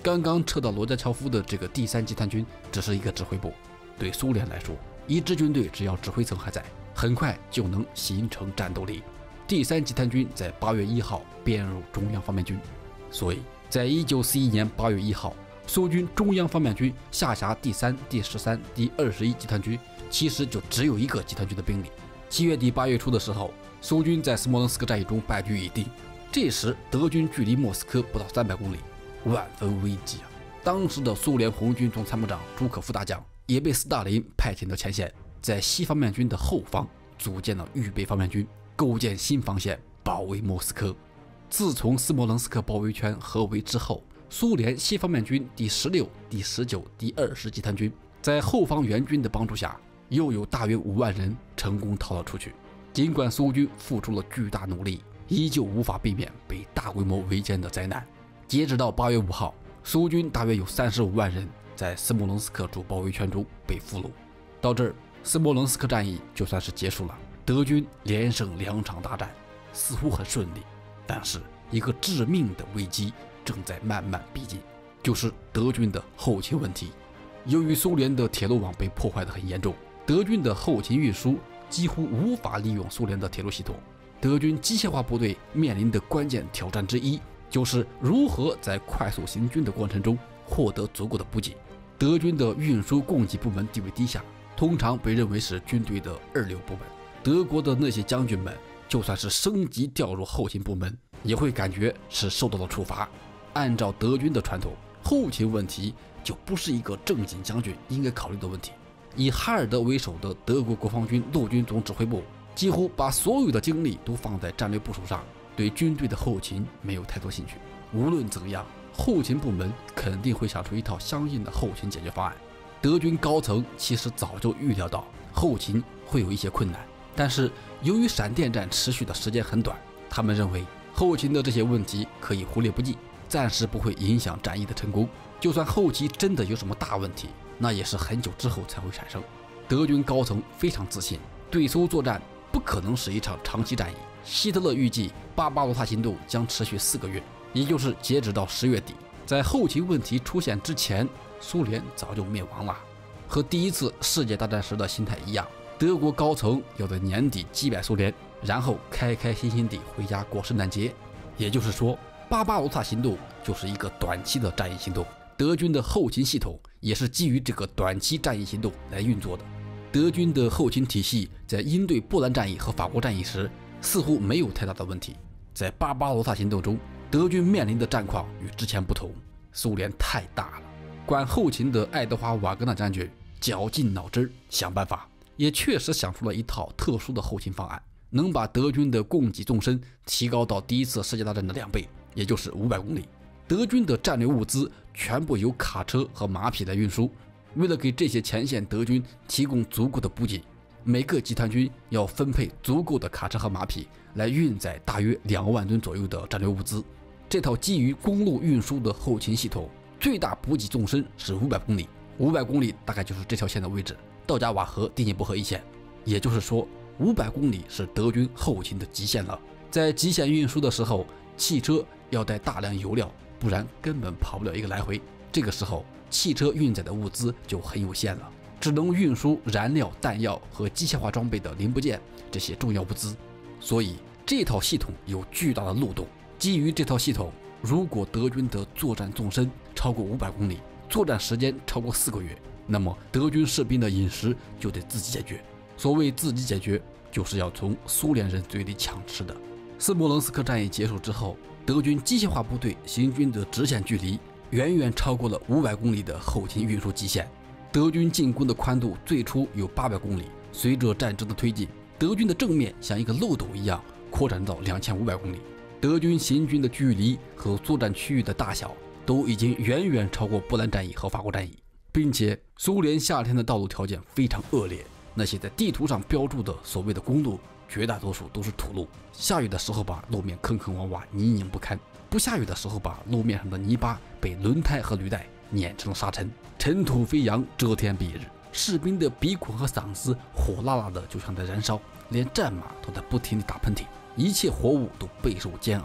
刚刚撤到罗加乔夫的这个第3集团军只是一个指挥部，对苏联来说，一支军队只要指挥层还在，很快就能形成战斗力。第3集团军在8月1号编入中央方面军，所以在1941年8月1号，苏军中央方面军下辖第3、第13、第21集团军，其实就只有一个集团军的兵力。7月底8月初的时候，苏军在斯摩棱斯克战役中败局已定，这时德军距离莫斯科不到300公里，万分危急啊！当时的苏联红军总参谋长朱可夫大将也被斯大林派遣到前线，在西方面军的后方组建了预备方面军，构建新防线，保卫莫斯科。自从斯摩棱斯克包围圈合围之后，苏联西方面军第16、第19、第20集团军在后方援军的帮助下，又有大约5万人成功逃了出去。尽管苏军付出了巨大努力，依旧无法避免被大规模围歼的灾难。截止到8月5号，苏军大约有35万人在斯摩棱斯克主包围圈中被俘虏。到这儿，斯摩棱斯克战役就算是结束了。德军连胜2场大战，似乎很顺利，但是一个致命的危机正在慢慢逼近，就是德军的后勤问题。由于苏联的铁路网被破坏得很严重，德军的后勤运输几乎无法利用苏联的铁路系统。德军机械化部队面临的关键挑战之一，就是如何在快速行军的过程中获得足够的补给。德军的运输供给部门地位低下，通常被认为是军队的2流部门。德国的那些将军们，就算是升级调入后勤部门，也会感觉是受到了处罚。按照德军的传统，后勤问题就不是一个正经将军应该考虑的问题。以哈尔德为首的德国国防军陆军总指挥部几乎把所有的精力都放在战略部署上，对军队的后勤没有太多兴趣。无论怎样，后勤部门肯定会想出一套相应的后勤解决方案。德军高层其实早就预料到后勤会有一些困难，但是由于闪电战持续的时间很短，他们认为后勤的这些问题可以忽略不计，暂时不会影响战役的成功。就算后期真的有什么大问题，那也是很久之后才会产生。德军高层非常自信，对苏作战不可能是一场长期战役。希特勒预计巴巴罗萨行动将持续4个月，也就是截止到10月底。在后勤问题出现之前，苏联早就灭亡了。和第1次世界大战时的心态一样，德国高层要在年底击败苏联，然后开开心心地回家过圣诞节。也就是说，巴巴罗萨行动就是一个短期的战役行动，德军的后勤系统也是基于这个短期战役行动来运作的。德军的后勤体系在应对波兰战役和法国战役时似乎没有太大的问题。在巴巴罗萨行动中，德军面临的战况与之前不同，苏联太大了。管后勤的爱德华·瓦格纳将军绞尽脑汁想办法，也确实想出了一套特殊的后勤方案，能把德军的供给纵深提高到第1次世界大战的2倍，也就是500公里。德军的战略物资全部由卡车和马匹来运输。为了给这些前线德军提供足够的补给，每个集团军要分配足够的卡车和马匹来运载大约2万吨左右的战略物资。这套基于公路运输的后勤系统最大补给纵深是500公里，500公里大概就是这条线的位置，道加瓦河、第聂伯河一线。也就是说，500公里是德军后勤的极限了。在极限运输的时候，汽车要带大量油料，不然根本跑不了一个来回。这个时候，汽车运载的物资就很有限了，只能运输燃料、弹药和机械化装备的零部件这些重要物资。所以这套系统有巨大的漏洞。基于这套系统，如果德军的作战纵深超过500公里，作战时间超过4个月，那么德军士兵的饮食就得自己解决。所谓自己解决，就是要从苏联人嘴里抢吃的。斯摩棱斯克战役结束之后，德军机械化部队行军的直线距离远远超过了500公里的后勤运输极限。德军进攻的宽度最初有800公里，随着战争的推进，德军的正面像一个漏斗一样扩展到2500公里。德军行军的距离和作战区域的大小都已经远远超过波兰战役和法国战役，并且苏联夏天的道路条件非常恶劣，那些在地图上标注的所谓的公路，绝大多数都是土路。下雨的时候吧，路面坑坑洼洼，泥泞不堪；不下雨的时候吧，路面上的泥巴被轮胎和履带碾成了沙尘，尘土飞扬，遮天蔽日。士兵的鼻孔和嗓子火辣辣的，就像在燃烧，连战马都在不停地打喷嚏，一切活物都备受煎熬。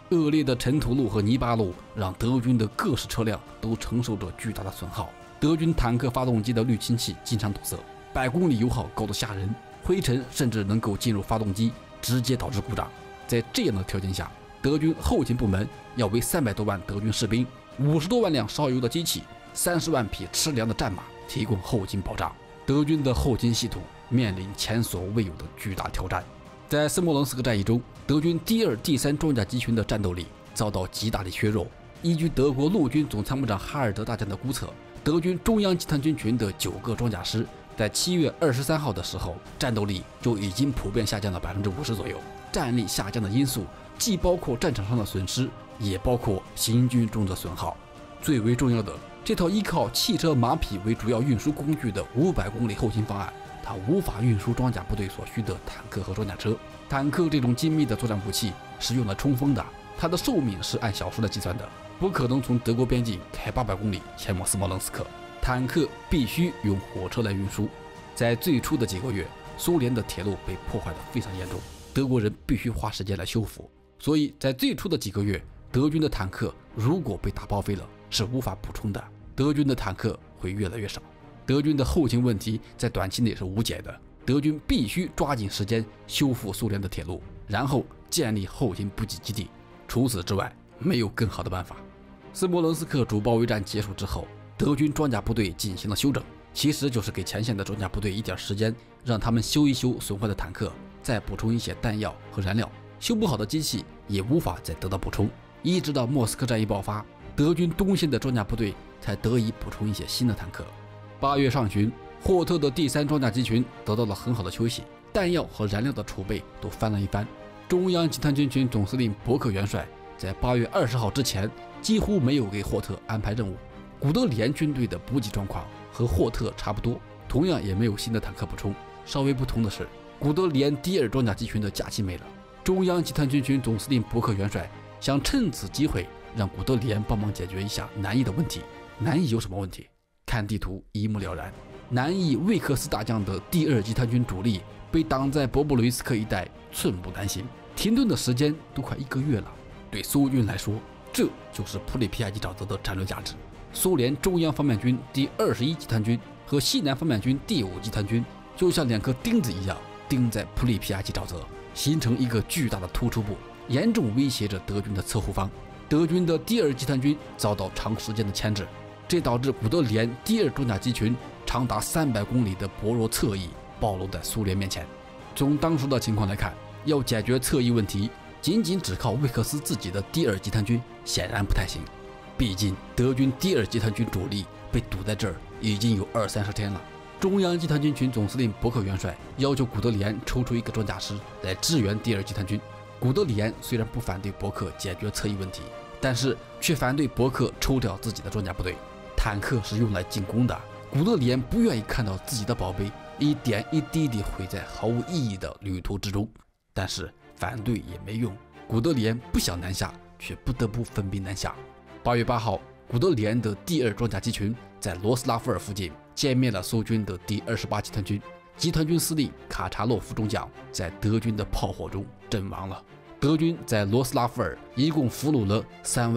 恶劣的尘土路和泥巴路让德军的各式车辆都承受着巨大的损耗，德军坦克发动机的滤清器经常堵塞，100公里油耗高得吓人，灰尘甚至能够进入发动机，直接导致故障。在这样的条件下，德军后勤部门要为300多万德军士兵、50多万辆烧油的机器、30万匹吃粮的战马提供后勤保障。德军的后勤系统面临前所未有的巨大挑战。在斯摩棱斯克战役中，德军第2、第3装甲集群的战斗力遭到极大的削弱。依据德国陆军总参谋长哈尔德大将的估测，德军中央集团军群的9个装甲师在7月23号的时候，战斗力就已经普遍下降了50%左右。战力下降的因素既包括战场上的损失，也包括行军中的损耗。最为重要的，这套依靠汽车、马匹为主要运输工具的500公里后勤方案，它无法运输装甲部队所需的坦克和装甲车。坦克这种精密的作战武器是用来冲锋的，它的寿命是按小时来计算的，不可能从德国边境开800公里前往斯摩棱斯克。坦克必须用火车来运输。在最初的几个月，苏联的铁路被破坏得非常严重，德国人必须花时间来修复。所以在最初的几个月，德军的坦克如果被打报废了，是无法补充的，德军的坦克会越来越少。德军的后勤问题在短期内是无解的，德军必须抓紧时间修复苏联的铁路，然后建立后勤补给基地。除此之外，没有更好的办法。斯摩棱斯克主包围战结束之后，德军装甲部队进行了休整，其实就是给前线的装甲部队一点时间，让他们修一修损坏的坦克，再补充一些弹药和燃料。修不好的机器也无法再得到补充，一直到莫斯科战役爆发，德军东线的装甲部队才得以补充一些新的坦克。8月上旬，霍特的第3装甲集群得到了很好的休息，弹药和燃料的储备都翻了一番。中央集团军群总司令伯克元帅在8月20号之前几乎没有给霍特安排任务。古德里安军队的补给状况和霍特差不多，同样也没有新的坦克补充。稍微不同的是，古德里安第2装甲集群的假期没了。中央集团军群总司令伯克元帅想趁此机会让古德里安帮忙解决一下南翼的问题。南翼有什么问题？看地图一目了然。南翼魏克斯大将的第2集团军主力被挡在博布雷斯克一带，寸步难行，停顿的时间都快1个月了。对苏军来说，这就是普里皮亚季沼泽的战略价值。苏联中央方面军第21集团军和西南方面军第5集团军就像2颗钉子一样钉在普里皮亚季沼泽，形成一个巨大的突出部，严重威胁着德军的侧后方。德军的第2集团军遭到长时间的牵制，这导致古德里安第2装甲集群长达300公里的薄弱侧翼暴露在苏联面前。从当时的情况来看，要解决侧翼问题，仅只靠魏克斯自己的第2集团军显然不太行。毕竟德军第2集团军主力被堵在这儿已经有20-30天了。中央集团军群总司令伯克元帅要求古德里安抽出一个装甲师来支援第2集团军。古德里安虽然不反对伯克解决侧翼问题，但是却反对伯克抽调自己的装甲部队。坦克是用来进攻的，古德里安不愿意看到自己的宝贝一点一滴地毁在毫无意义的旅途之中。但是反对也没用，古德里安不想南下，却不得不分兵南下。8月8号，古德里安的第2装甲集群在罗斯拉夫尔附近歼灭了苏军的第28集团军，集团军司令卡查洛夫中将在德军的炮火中阵亡了。德军在罗斯拉夫尔一共俘虏了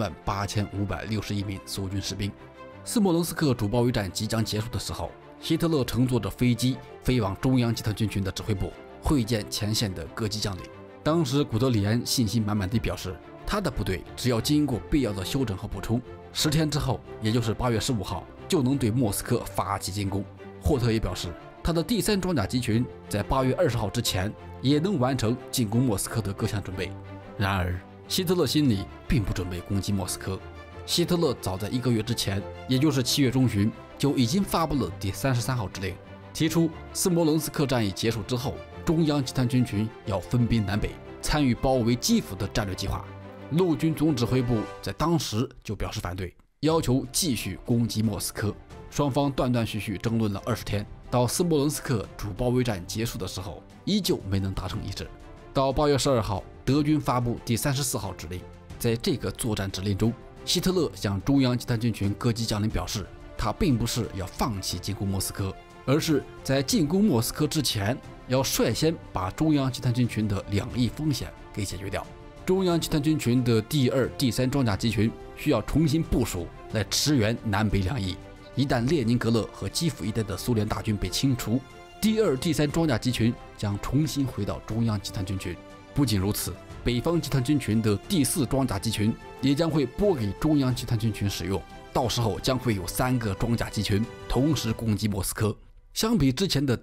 38561名苏军士兵。斯摩棱斯克主包围战即将结束的时候，希特勒乘坐着飞机飞往中央集团军群的指挥部，会见前线的各级将领。当时古德里安信心满满地表示，他的部队只要经过必要的休整和补充，10天之后，也就是8月15号，就能对莫斯科发起进攻。霍特也表示，他的第3装甲集群在8月20号之前也能完成进攻莫斯科的各项准备。然而，希特勒心里并不准备攻击莫斯科。希特勒早在1个月之前，也就是7月中旬，就已经发布了第33号指令，提出斯摩棱斯克战役结束之后，中央集团军群要分兵南北，参与包围基辅的战略计划。陆军总指挥部在当时就表示反对，要求继续攻击莫斯科。双方断断续续争论了20天，到斯摩棱斯克主包围战结束的时候，依旧没能达成一致。到8月12号，德军发布第34号指令。在这个作战指令中，希特勒向中央集团军群各级将领表示，他并不是要放弃进攻莫斯科，而是在进攻莫斯科之前，要率先把中央集团军群的2翼风险给解决掉。 中央集团军群的第2、第3装甲集群需要重新部署来驰援南北两翼。一旦列宁格勒和基辅一带的苏联大军被清除，第2、第3装甲集群将重新回到中央集团军群。不仅如此，北方集团军群的第4装甲集群也将会拨给中央集团军群使用。到时候将会有3个装甲集群同时攻击莫斯科。相比之前的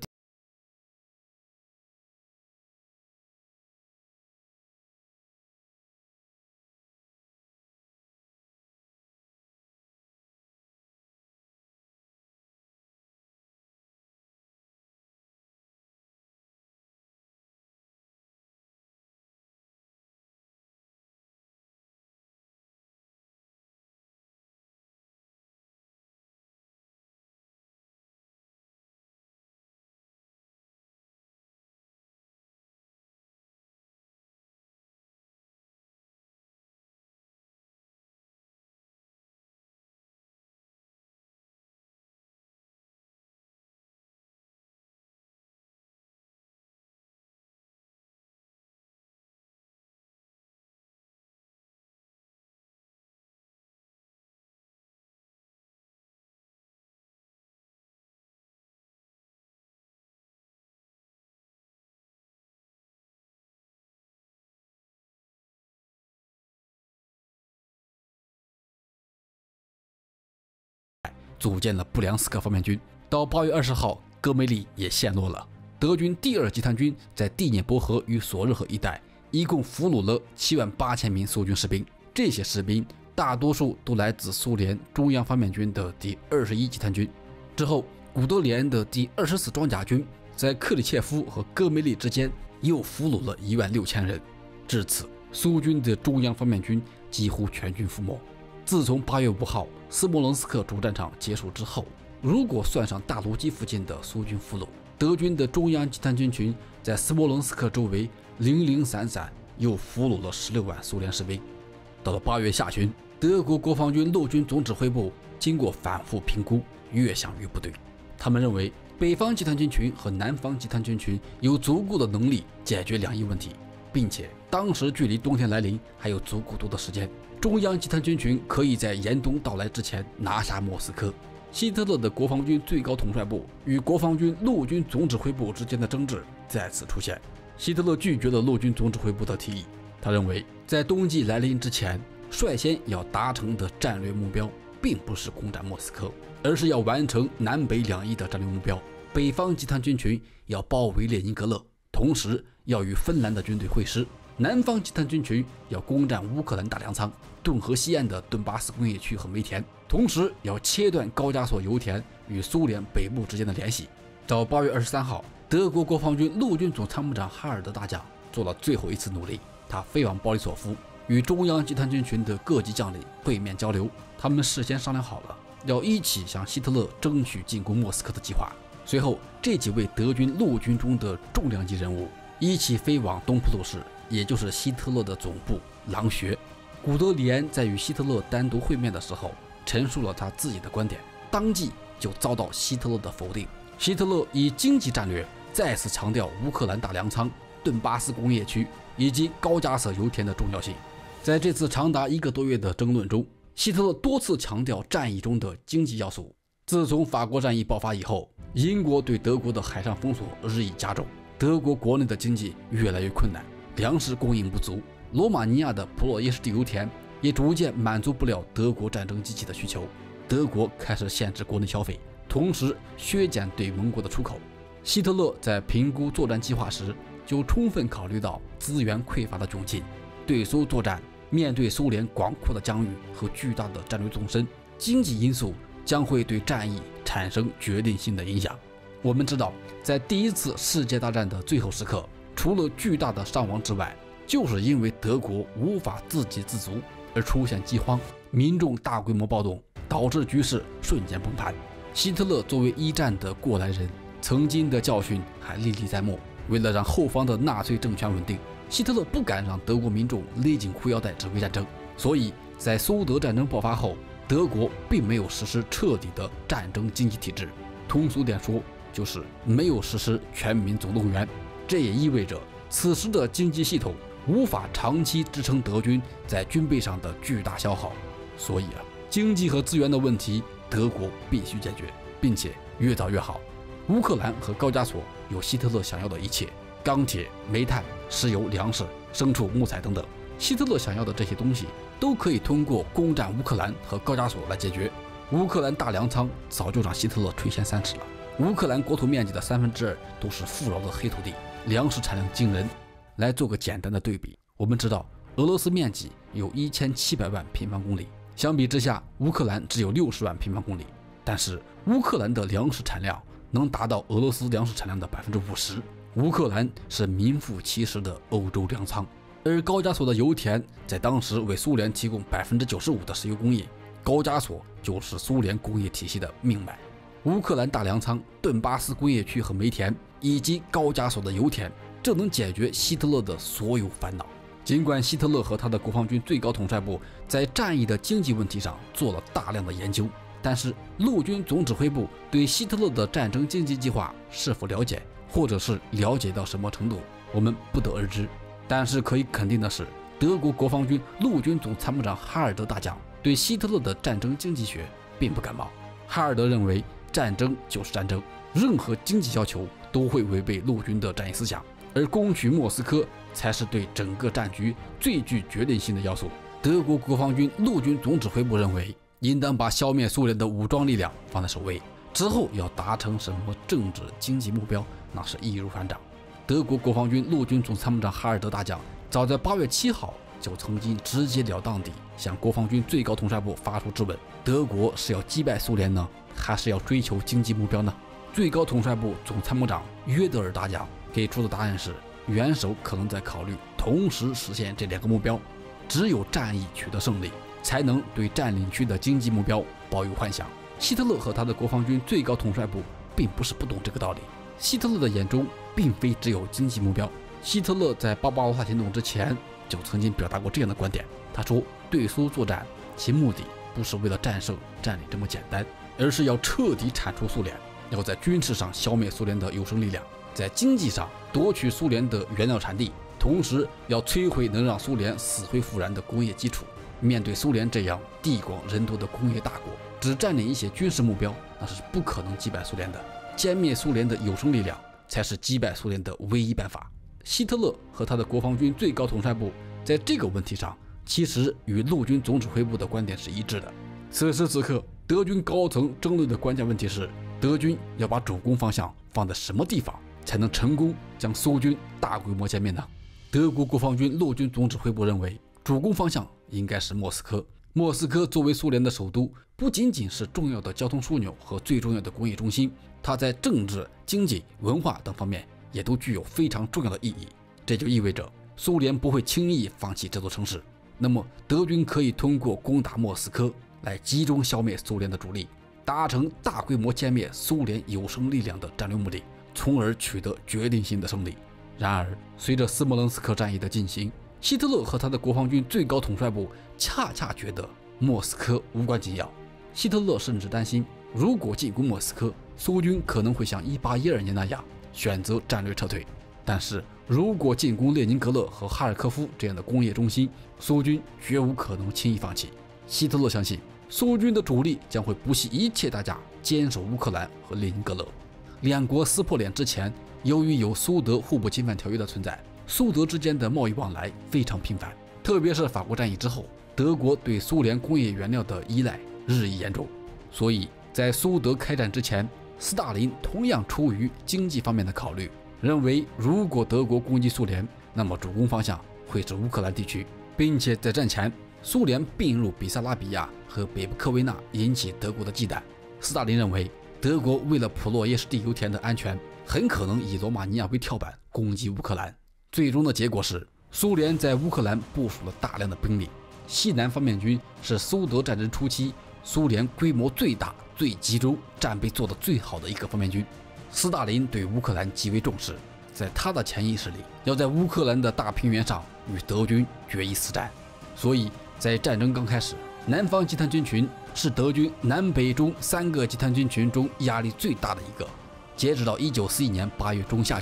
组建了布良斯克方面军。到8月20号，戈梅利也陷落了。德军第2集团军在第聂伯河与索日河一带一共俘虏了78000名苏军士兵，这些士兵大多数都来自苏联中央方面军的第21集团军。之后，古德里安的第24装甲军在克里切夫和戈梅利之间又俘虏了16000人。至此，苏军的中央方面军几乎全军覆没。自从8月5号斯摩棱斯克主战场结束之后，如果算上大卢基附近的苏军俘虏，德军的中央集团军群在斯摩棱斯克周围零零散散又俘虏了16万苏联士兵。到了8月下旬，德国国防军陆军总指挥部经过反复评估，越想越不对。他们认为北方集团军群和南方集团军群有足够的能力解决两翼问题，并且当时距离冬天来临还有足够多的时间。中央集团军群可以在严冬到来之前拿下莫斯科。希特勒的国防军最高统帅部与国防军陆军总指挥部之间的争执再次出现。希特勒拒绝了陆军总指挥部的提议，他认为在冬季来临之前，率先要达成的战略目标并不是攻占莫斯科，而是要完成南北两翼的战略目标。北方集团军群要包围列宁格勒，同时要与芬兰的军队会师。南方集团军群要攻占乌克兰大粮仓、顿河西岸的顿巴斯工业区和煤田，同时要切断高加索油田与苏联北部之间的联系。到8月23号，德国国防军陆军总参谋长哈尔德大将做了最后一次努力，他飞往鲍里索夫，与中央集团军群的各级将领会面交流。他们事先商量好了，要一起向希特勒争取进攻莫斯科的计划。随后，这几位德军陆军中的重量级人物一起飞往东普鲁士，也就是希特勒的总部狼穴。古德里安在与希特勒单独会面的时候，陈述了他自己的观点，当即就遭到希特勒的否定。希特勒以经济战略再次强调乌克兰大粮仓、顿巴斯工业区以及高加索油田的重要性。在这次长达1个多月的争论中，希特勒多次强调战役中的经济要素。自从法国战役爆发以后，英国对德国的海上封锁日益加重，德国国内的经济越来越困难，粮食供应不足，罗马尼亚的普洛耶什地油田也逐渐满足不了德国战争机器的需求，德国开始限制国内消费，同时削减对盟国的出口。希特勒在评估作战计划时，就充分考虑到资源匮乏的窘境。对苏作战，面对苏联广阔的疆域和巨大的战略纵深，经济因素将会对战役产生决定性的影响。我们知道，在第一次世界大战的最后时刻，除了巨大的伤亡之外，就是因为德国无法自给自足而出现饥荒，民众大规模暴动，导致局势瞬间崩盘。希特勒作为一战的过来人，曾经的教训还历历在目。为了让后方的纳粹政权稳定，希特勒不敢让德国民众勒紧裤腰带指挥战争，所以在苏德战争爆发后，德国并没有实施彻底的战争经济体制，通俗点说，就是没有实施全民总动员。这也意味着此时的经济系统无法长期支撑德军在军备上的巨大消耗。所以经济和资源的问题，德国必须解决，并且越早越好。乌克兰和高加索有希特勒想要的一切：钢铁、煤炭、石油、粮食、牲畜、木材等等。希特勒想要的这些东西都可以通过攻占乌克兰和高加索来解决。乌克兰大粮仓早就让希特勒垂涎三尺了。乌克兰国土面积的2/3都是富饶的黑土地，粮食产量惊人。来做个简单的对比，我们知道俄罗斯面积有1700万平方公里，相比之下，乌克兰只有60万平方公里。但是乌克兰的粮食产量能达到俄罗斯粮食产量的50%。乌克兰是名副其实的欧洲粮仓，而高加索的油田在当时为苏联提供95%的石油工业，高加索就是苏联工业体系的命脉。乌克兰大粮仓、顿巴斯工业区和煤田，以及高加索的油田，这能解决希特勒的所有烦恼。尽管希特勒和他的国防军最高统帅部在战役的经济问题上做了大量的研究，但是陆军总指挥部对希特勒的战争经济计划是否了解，或者是了解到什么程度，我们不得而知。但是可以肯定的是，德国国防军陆军总参谋长哈尔德大将对希特勒的战争经济学并不感冒。哈尔德认为，战争就是战争，任何经济要求都会违背陆军的战役思想，而攻取莫斯科才是对整个战局最具决定性的要素。德国国防军陆军总指挥部认为，应当把消灭苏联的武装力量放在首位，之后要达成什么政治经济目标，那是易如反掌。德国国防军陆军总参谋长哈尔德大将早在8月7号就曾经直截了当地向国防军最高统帅部发出质问：德国是要击败苏联呢，还是要追求经济目标呢？最高统帅部总参谋长约德尔大将给出的答案是，元首可能在考虑同时实现这2个目标，只有战役取得胜利，才能对占领区的经济目标抱有幻想。希特勒和他的国防军最高统帅部并不是不懂这个道理，希特勒的眼中并非只有经济目标。希特勒在巴巴罗萨行动之前就曾经表达过这样的观点，他说，对苏作战其目的不是为了战胜占领这么简单，而是要彻底铲除苏联，要在军事上消灭苏联的有生力量，在经济上夺取苏联的原料产地，同时要摧毁能让苏联死灰复燃的工业基础。面对苏联这样地广人多的工业大国，只占领一些军事目标，那是不可能击败苏联的。歼灭苏联的有生力量才是击败苏联的唯一办法。希特勒和他的国防军最高统帅部在这个问题上其实与陆军总指挥部的观点是一致的。此时此刻，德军高层争论的关键问题是，德军要把主攻方向放在什么地方，才能成功将苏军大规模歼灭呢？德国国防军陆军总指挥部认为，主攻方向应该是莫斯科。莫斯科作为苏联的首都，不仅仅是重要的交通枢纽和最重要的工业中心，它在政治、经济、文化等方面也都具有非常重要的意义。这就意味着苏联不会轻易放弃这座城市。那么德军可以通过攻打莫斯科来集中消灭苏联的主力，达成大规模歼灭苏联有生力量的战略目的，从而取得决定性的胜利。然而，随着斯摩棱斯克战役的进行，希特勒和他的国防军最高统帅部恰恰觉得莫斯科无关紧要。希特勒甚至担心，如果进攻莫斯科，苏军可能会像1812年那样选择战略撤退。但是如果进攻列宁格勒和哈尔科夫这样的工业中心，苏军绝无可能轻易放弃。希特勒相信，苏军的主力将会不惜一切代价坚守乌克兰和列宁格勒。两国撕破脸之前，由于有苏德互不侵犯条约的存在，苏德之间的贸易往来非常频繁。特别是法国战役之后，德国对苏联工业原料的依赖日益严重，所以在苏德开战之前，斯大林同样出于经济方面的考虑，认为如果德国攻击苏联，那么主攻方向会是乌克兰地区，并且在战前，苏联并入比萨拉比亚和北部科维纳引起德国的忌惮。斯大林认为，德国为了普洛耶什地油田的安全，很可能以罗马尼亚为跳板攻击乌克兰。最终的结果是，苏联在乌克兰部署了大量的兵力。西南方面军是苏德战争初期苏联规模最大、最集中、战备做得最好的一个方面军。斯大林对乌克兰极为重视，在他的潜意识里，要在乌克兰的大平原上与德军决一死战。所以在战争刚开始，南方集团军群是德军南北中3个集团军群中压力最大的一个。截止到1941年8月中下旬，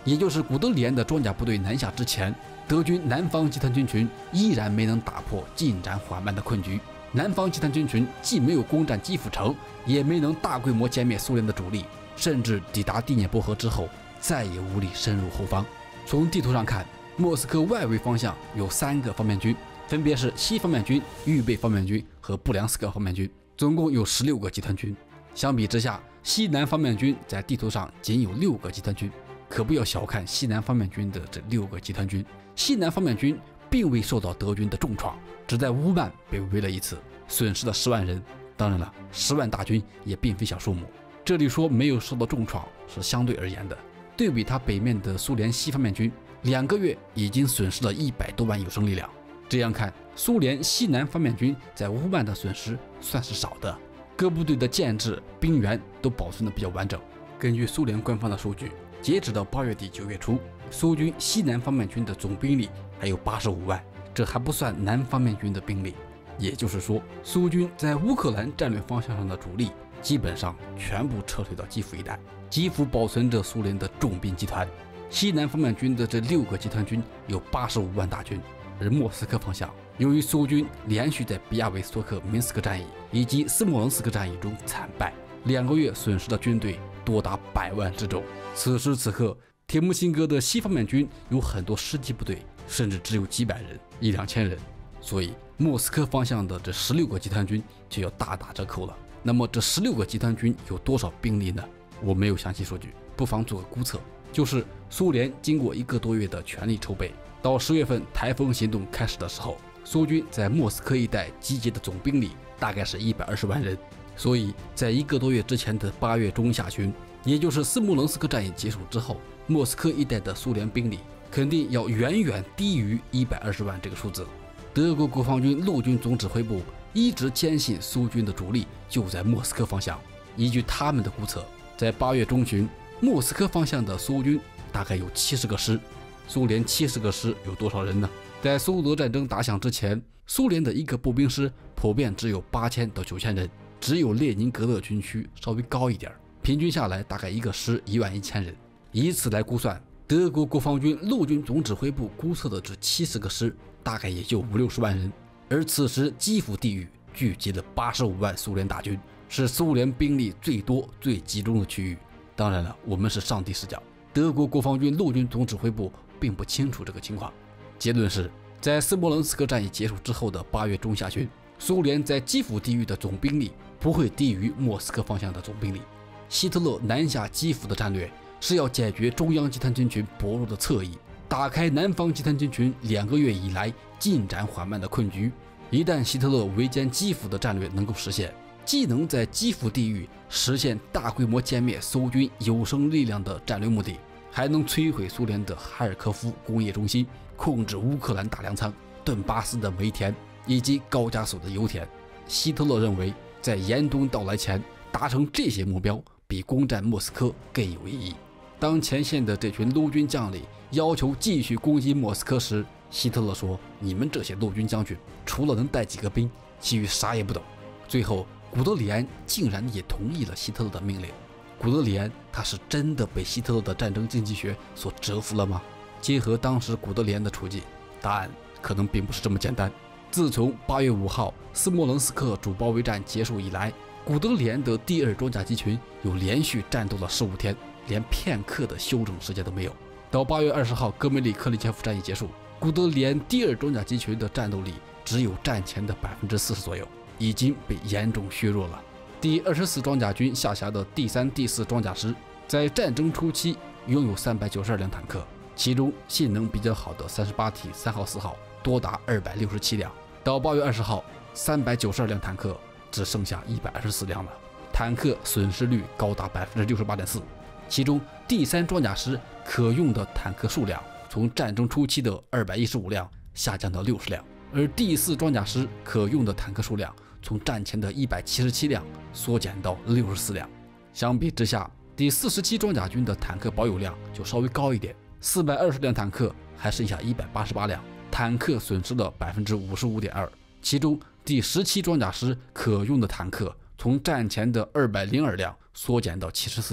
也就是古德里安的装甲部队南下之前，德军南方集团军群依然没能打破进展缓慢的困局。南方集团军群既没有攻占基辅城，也没能大规模歼灭苏联的主力，甚至抵达第聂伯河之后，再也无力深入后方。从地图上看，莫斯科外围方向有3个方面军，分别是西方面军、预备方面军和布良斯克方面军，总共有16个集团军。相比之下，西南方面军在地图上仅有6个集团军。可不要小看西南方面军的这6个集团军，西南方面军并未受到德军的重创，只在乌曼被围了一次，损失了10万人。当然了，10万大军也并非小数目。这里说没有受到重创是相对而言的。对比它北面的苏联西方面军，2个月已经损失了100多万有生力量。这样看，苏联西南方面军在乌曼的损失算是少的，各部队的建制、兵员都保存的比较完整。根据苏联官方的数据，截止到8月底9月初，苏军西南方面军的总兵力还有85万，这还不算南方面军的兵力。也就是说，苏军在乌克兰战略方向上的主力基本上全部撤退到基辅一带，基辅保存着苏联的重兵集团。西南方面军的这6个集团军有85万大军，而莫斯科方向，由于苏军连续在比亚维索克明斯克战役以及斯莫棱斯克战役中惨败，2个月损失的军队多达100万之众。此时此刻，铁木辛哥的西方面军有很多师级部队，甚至只有几百人、1-2千人，所以莫斯科方向的这16个集团军就要大打折扣了。那么这16个集团军有多少兵力呢？我没有详细数据，不妨做个估测，就是苏联经过1个多月的全力筹备，到10月份台风行动开始的时候，苏军在莫斯科一带集结的总兵力大概是120万人。所以在1个多月之前的8月中下旬，也就是斯莫棱斯克战役结束之后，莫斯科一带的苏联兵力肯定要远远低于120万这个数字。德国国防军陆军总指挥部一直坚信苏军的主力就在莫斯科方向。依据他们的估测，在8月中旬，莫斯科方向的苏军大概有70个师。苏联70个师有多少人呢？在苏德战争打响之前，苏联的一个步兵师普遍只有8000到9000人，只有列宁格勒军区稍微高一点，平均下来大概一个师11000人。以此来估算，德国国防军陆军总指挥部估测的这70个师大概也就50-60万人。而此时基辅地域聚集了85万苏联大军，是苏联兵力最多最集中的区域。当然了，我们是上帝视角，德国国防军陆军总指挥部并不清楚这个情况。结论是，在斯摩棱斯克战役结束之后的8月中下旬，苏联在基辅地域的总兵力不会低于莫斯科方向的总兵力。希特勒南下基辅的战略是要解决中央集团军群薄弱的侧翼，打开南方集团军群2个月以来进展缓慢的困局。一旦希特勒围歼基辅的战略能够实现，既能在基辅地域实现大规模歼灭苏军有生力量的战略目的，还能摧毁苏联的哈尔科夫工业中心，控制乌克兰大粮仓、顿巴斯的煤田以及高加索的油田。希特勒认为，在严冬到来前达成这些目标比攻占莫斯科更有意义。当前线的这群陆军将领要求继续攻击莫斯科时，希特勒说：“你们这些陆军将军除了能带几个兵，其余啥也不懂。”最后，古德里安竟然也同意了希特勒的命令。古德里安他是真的被希特勒的战争经济学所折服了吗？结合当时古德里安的处境，答案可能并不是这么简单。自从8月5号斯莫棱斯克主包围战结束以来，古德里安的第2装甲集群又连续战斗了15天，连片刻的休整时间都没有。到8月20号哥梅里克利切夫战役结束，古德里安第2装甲集群的战斗力只有战前的40%左右，已经被严重削弱了。第24装甲军下辖的第3、第4装甲师，在战争初期拥有392辆坦克，其中性能比较好的38体3号、4号多达267辆。到8月20号，392辆坦克只剩下124辆了，坦克损失率高达68.4%。其中第3装甲师可用的坦克数量从战争初期的215辆下降到60辆，而第4装甲师可用的坦克数量从战前的177辆缩减到64辆。相比之下，第47装甲军的坦克保有量就稍微高一点，420辆坦克还剩下188辆，坦克损失了55.2%。其中第17装甲师可用的坦克从战前的202辆缩减到74辆，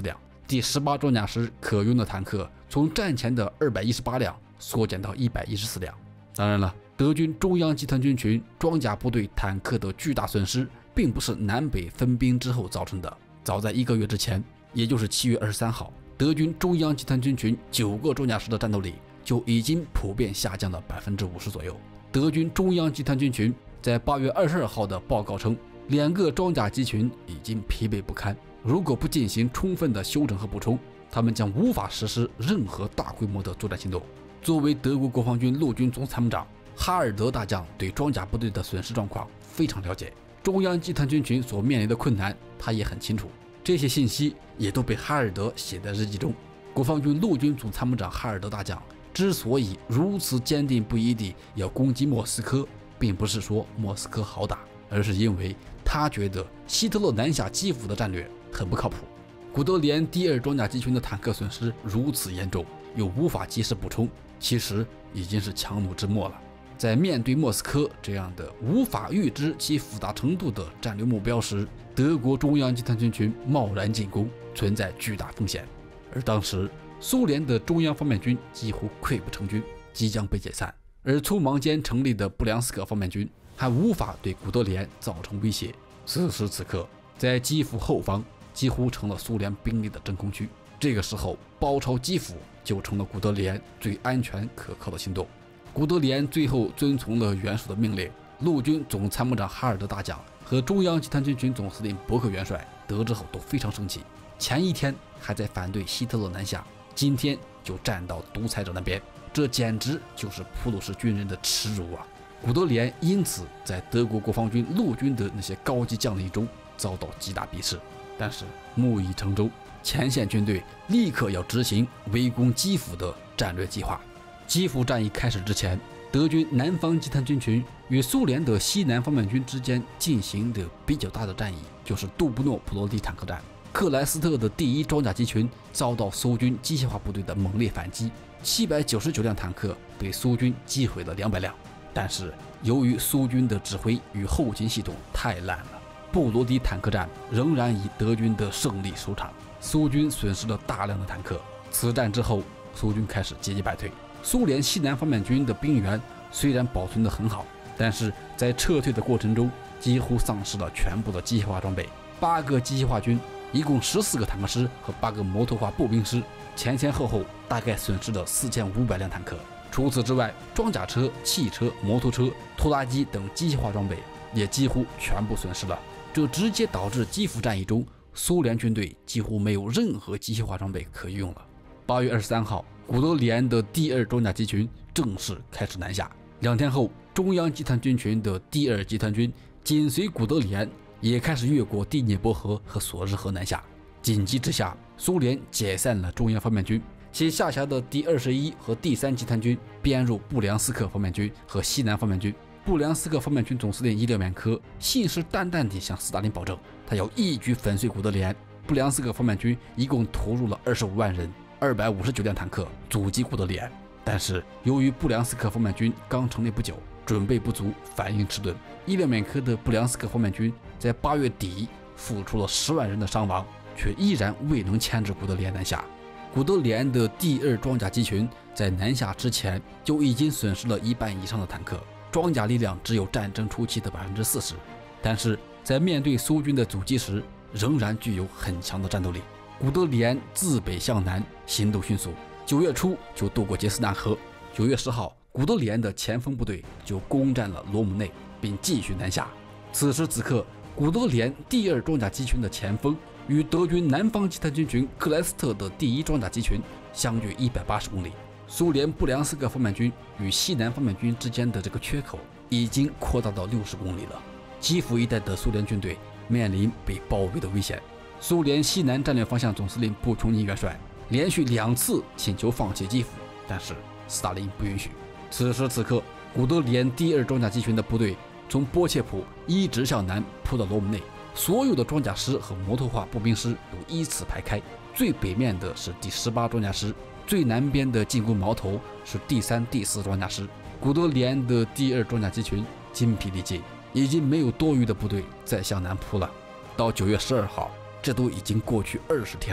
第18装甲师可用的坦克从战前的218辆缩减到114辆。当然了，德军中央集团军群装甲部队坦克的巨大损失，并不是南北分兵之后造成的。早在1个月之前，也就是7月23号，德军中央集团军群9个装甲师的战斗力就已经普遍下降了50%左右。德军中央集团军群在8月22号的报告称，2个装甲机群已经疲惫不堪，如果不进行充分的休整和补充，他们将无法实施任何大规模的作战行动。作为德国国防军陆军总参谋长，哈尔德大将对装甲部队的损失状况非常了解，中央集团军群所面临的困难他也很清楚，这些信息也都被哈尔德写在日记中。国防军陆军总参谋长哈尔德大将之所以如此坚定不移地要攻击莫斯科，并不是说莫斯科好打，而是因为他觉得希特勒南下基辅的战略很不靠谱。古德连第2装甲机群的坦克损失如此严重，又无法及时补充，其实已经是强弩之末了。在面对莫斯科这样的无法预知其复杂程度的战略目标时，德国中央集团军群贸然进攻存在巨大风险。而当时苏联的中央方面军几乎溃不成军，即将被解散，而匆忙间成立的布良斯克方面军还无法对古德连造成威胁。此时此刻，在基辅后方几乎成了苏联兵力的真空区，这个时候包抄基辅就成了古德连最安全可靠的行动。古德连最后遵从了元首的命令，陆军总参谋长哈尔德大将和中央集团军群总司令伯克元帅得知后都非常生气，前一天还在反对希特勒南下，今天就站到独裁者那边，这简直就是普鲁士军人的耻辱啊！古德连因此在德国国防军陆军的那些高级将领中遭到极大鄙视。但是木已成舟，前线军队立刻要执行围攻基辅的战略计划。基辅战役开始之前，德军南方集团军群与苏联的西南方面军之间进行的比较大的战役，就是杜布诺普罗蒂坦克战。克莱斯特的第1装甲机群遭到苏军机械化部队的猛烈反击，799辆坦克被苏军击毁了200辆。但是由于苏军的指挥与后勤系统太烂了，布罗迪坦克战仍然以德军的胜利收场，苏军损失了大量的坦克。此战之后，苏军开始节节败退。苏联西南方面军的兵员虽然保存得很好，但是在撤退的过程中几乎丧失了全部的机械化装备。8个机械化军，一共14个坦克师和8个摩托化步兵师，前前后后大概损失了4500辆坦克。除此之外，装甲车、汽车、摩托车、拖拉机等机械化装备也几乎全部损失了。这直接导致基辅战役中苏联军队几乎没有任何机械化装备可以用了。8月23号，古德里安的第2装甲机群正式开始南下。2天后，中央集团军群的第2集团军紧随古德里安，也开始越过第聂伯河和索日河南下。紧急之下，苏联解散了中央方面军，其下辖的第21和第3集团军编入布良斯克方面军和西南方面军。布良斯克方面军总司令伊列缅科信誓旦旦地向斯大林保证，他要一举粉碎古德里安。布良斯克方面军一共投入了25万人，259辆坦克阻击古德里安。但是由于布良斯克方面军刚成立不久，准备不足，反应迟钝，伊列缅科的布良斯克方面军在8月底付出了10万人的伤亡，却依然未能牵制古德里安南下。古德里安的第2装甲机群在南下之前就已经损失了1半以上的坦克，装甲力量只有战争初期的40%，但是在面对苏军的阻击时，仍然具有很强的战斗力。古德里安自北向南行动迅速，9月初就渡过杰斯纳河。9月10号，古德里安的前锋部队就攻占了罗姆内，并继续南下。此时此刻，古德里安第2装甲机群的前锋与德军南方集团军群克莱斯特的第1装甲机群相距180公里。苏联布良斯克方面军与西南方面军之间的这个缺口已经扩大到60公里了。基辅一带的苏联军队面临被包围的危险。苏联西南战略方向总司令布琼尼元帅连续2次请求放弃基辅，但是斯大林不允许。此时此刻，古德里安第2装甲机群的部队从波切普一直向南扑到罗姆内，所有的装甲师和摩托化步兵师都依次排开。最北面的是第18装甲师，最南边的进攻矛头是第3、第4装甲师。古德里安的第2装甲机群筋疲力尽，已经没有多余的部队再向南扑了。到9月12号，这都已经过去20天了，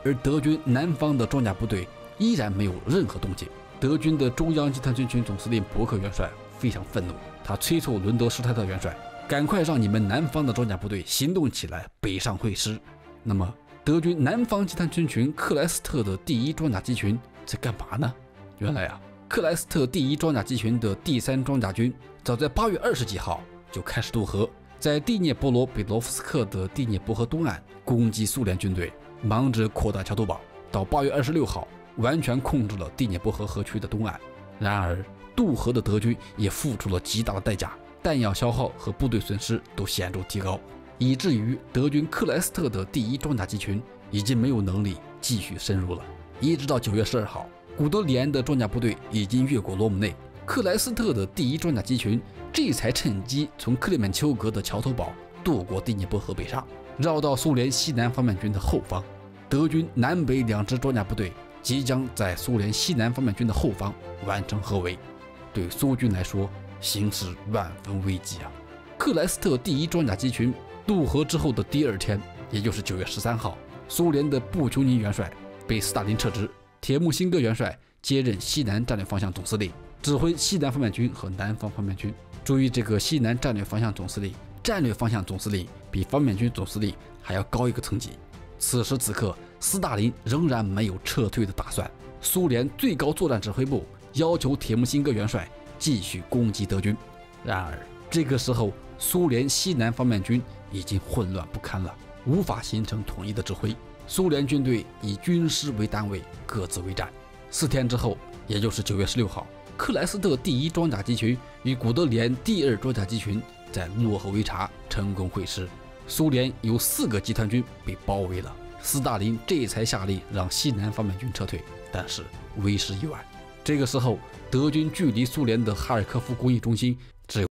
而德军南方的装甲部队依然没有任何动静。德军的中央集团军群总司令伯克元帅非常愤怒，他催促伦德施泰特元帅赶快让你们南方的装甲部队行动起来，北上会师。那么德军南方集团军群克莱斯特的第1装甲机群在干嘛呢？原来克莱斯特第1装甲机群的第3装甲军早在8月20几号就开始渡河，在第聂伯罗彼得罗夫斯克的第聂伯河东岸攻击苏联军队，忙着扩大桥头堡，到8月26号完全控制了第聂伯河河区的东岸。然而渡河的德军也付出了极大的代价，弹药消耗和部队损失都显著提高，以至于德军克莱斯特的第1装甲机群已经没有能力继续深入了。一直到9月12号，古德里安的装甲部队已经越过罗姆内，克莱斯特的第1装甲机群这才趁机从克里门丘格的桥头堡渡过第聂伯河北上，绕到苏联西南方面军的后方。德军南北2支装甲部队即将在苏联西南方面军的后方完成合围，对苏军来说形势万分危急啊！克莱斯特第1装甲机群渡河之后的第2天，也就是9月13号，苏联的布琼尼元帅被斯大林撤职，铁木辛哥元帅接任西南战略方向总司令，指挥西南方面军和南方方面军。注意，这个西南战略方向总司令，战略方向总司令比方面军总司令还要高一个层级。此时此刻，斯大林仍然没有撤退的打算。苏联最高作战指挥部要求铁木辛哥元帅继续攻击德军。然而这个时候，苏联西南方面军已经混乱不堪了，无法形成统一的指挥。苏联军队以军师为单位，各自为战。4天之后，也就是9月16号，克莱斯特第1装甲机群与古德里安第2装甲机群在洛河维察成功会师，苏联有4个集团军被包围了。斯大林这才下令让西南方面军撤退，但是为时已晚。这个时候，德军距离苏联的哈尔科夫工业中心只有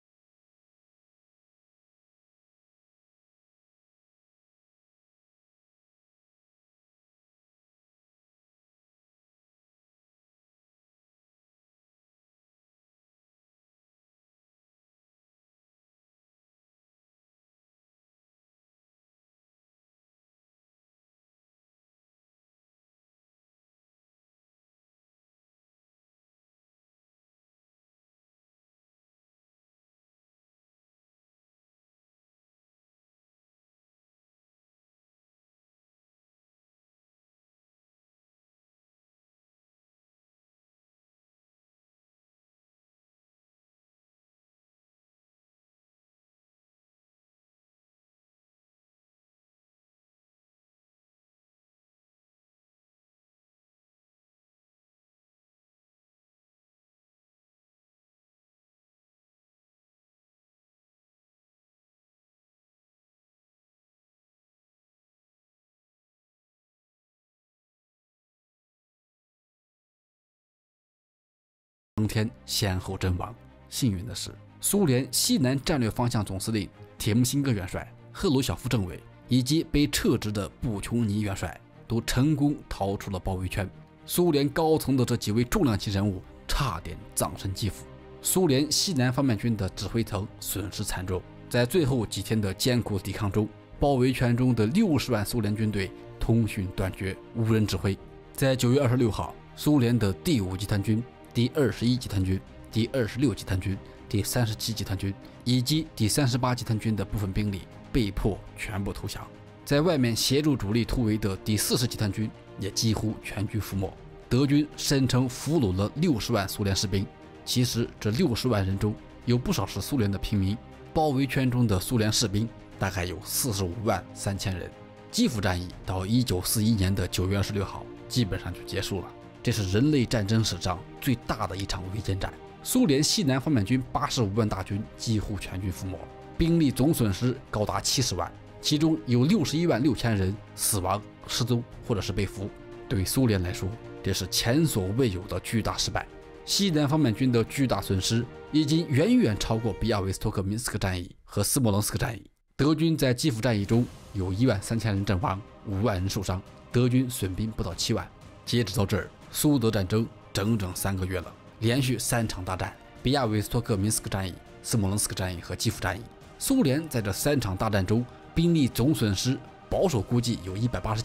当天先后阵亡。幸运的是，苏联西南战略方向总司令铁木辛哥元帅、赫鲁晓夫政委以及被撤职的布琼尼元帅都成功逃出了包围圈。苏联高层的这几位重量级人物差点葬身基辅。苏联西南方面军的指挥层损失惨重，在最后几天的艰苦抵抗中，包围圈中的60万苏联军队通讯断绝，无人指挥。在9月26号，苏联的第5集团军、第21集团军、第26集团军、第37集团军以及第38集团军的部分兵力被迫全部投降。在外面协助主力突围的第40集团军也几乎全军覆没。德军声称俘虏了60万苏联士兵，其实这60万人中有不少是苏联的平民。包围圈中的苏联士兵大概有45万3千人。基辅战役到1941年的9月26号基本上就结束了，这是人类战争史上最大的一场围歼战。苏联西南方面军85万大军几乎全军覆没，兵力总损失高达70万，其中有61万6千人死亡、失踪或者是被俘。对苏联来说，这是前所未有的巨大失败。西南方面军的巨大损失已经远远超过比亚维斯托克明斯克战役和斯莫棱斯克战役。德军在基辅战役中有1万3千人阵亡，5万人受伤，德军损兵不到7万。截止到这儿，苏德战争整整3个月了，连续3场大战：比亚维斯托克明斯克战役、斯莫棱斯克战役和基辅战役。苏联在这3场大战中，兵力总损失保守估计有187万，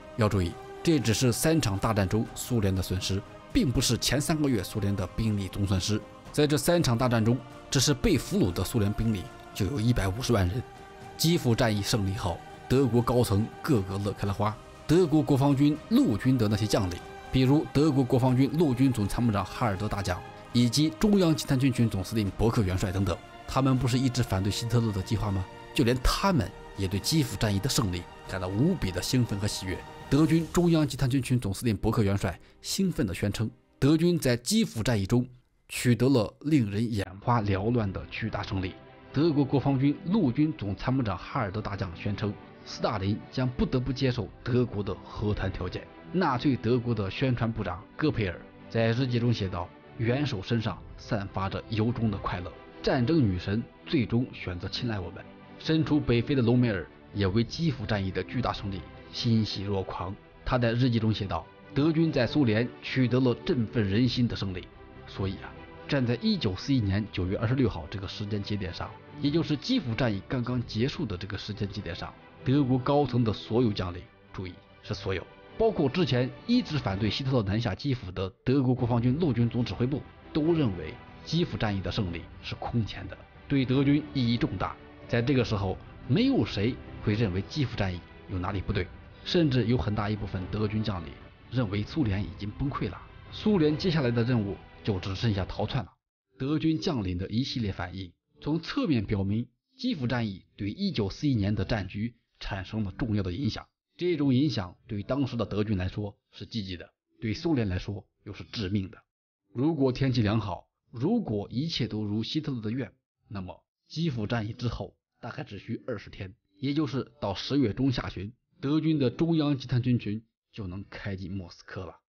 要注意，这只是3场大战中苏联的损失，并不是前3个月苏联的兵力总损失。在这3场大战中，只是被俘虏的苏联兵力就有150万人。基辅战役胜利后，德国高层个个乐开了花。德国国防军陆军的那些将领，比如德国国防军陆军总参谋长哈尔德大将，以及中央集团军群总司令伯克元帅等等，他们不是一直反对希特勒的计划吗？就连他们也对基辅战役的胜利感到无比的兴奋和喜悦。德军中央集团军群总司令伯克元帅兴奋地宣称，德军在基辅战役中取得了令人眼花缭乱的巨大胜利。德国国防军陆军总参谋长哈尔德大将宣称，斯大林将不得不接受德国的和谈条件。纳粹德国的宣传部长戈培尔在日记中写道，元首身上散发着由衷的快乐，战争女神最终选择青睐我们。身处北非的隆美尔也为基辅战役的巨大胜利欣喜若狂。他在日记中写道，德军在苏联取得了振奋人心的胜利。所以站在1941年9月26号这个时间节点上，也就是基辅战役刚刚结束的这个时间节点上，德国高层的所有将领，注意是所有，包括之前一直反对希特勒南下基辅的德国国防军陆军总指挥部，都认为基辅战役的胜利是空前的，对德军意义重大。在这个时候，没有谁会认为基辅战役有哪里不对，甚至有很大一部分德军将领认为苏联已经崩溃了，苏联接下来的任务就只剩下逃窜了。德军将领的一系列反应，从侧面表明基辅战役对1941年的战局产生了重要的影响。这种影响对当时的德军来说是积极的，对苏联来说又是致命的。如果天气良好，如果一切都如希特勒的愿，那么基辅战役之后大概只需20天，也就是到10月中下旬，德军的中央集团军群就能开进莫斯科了。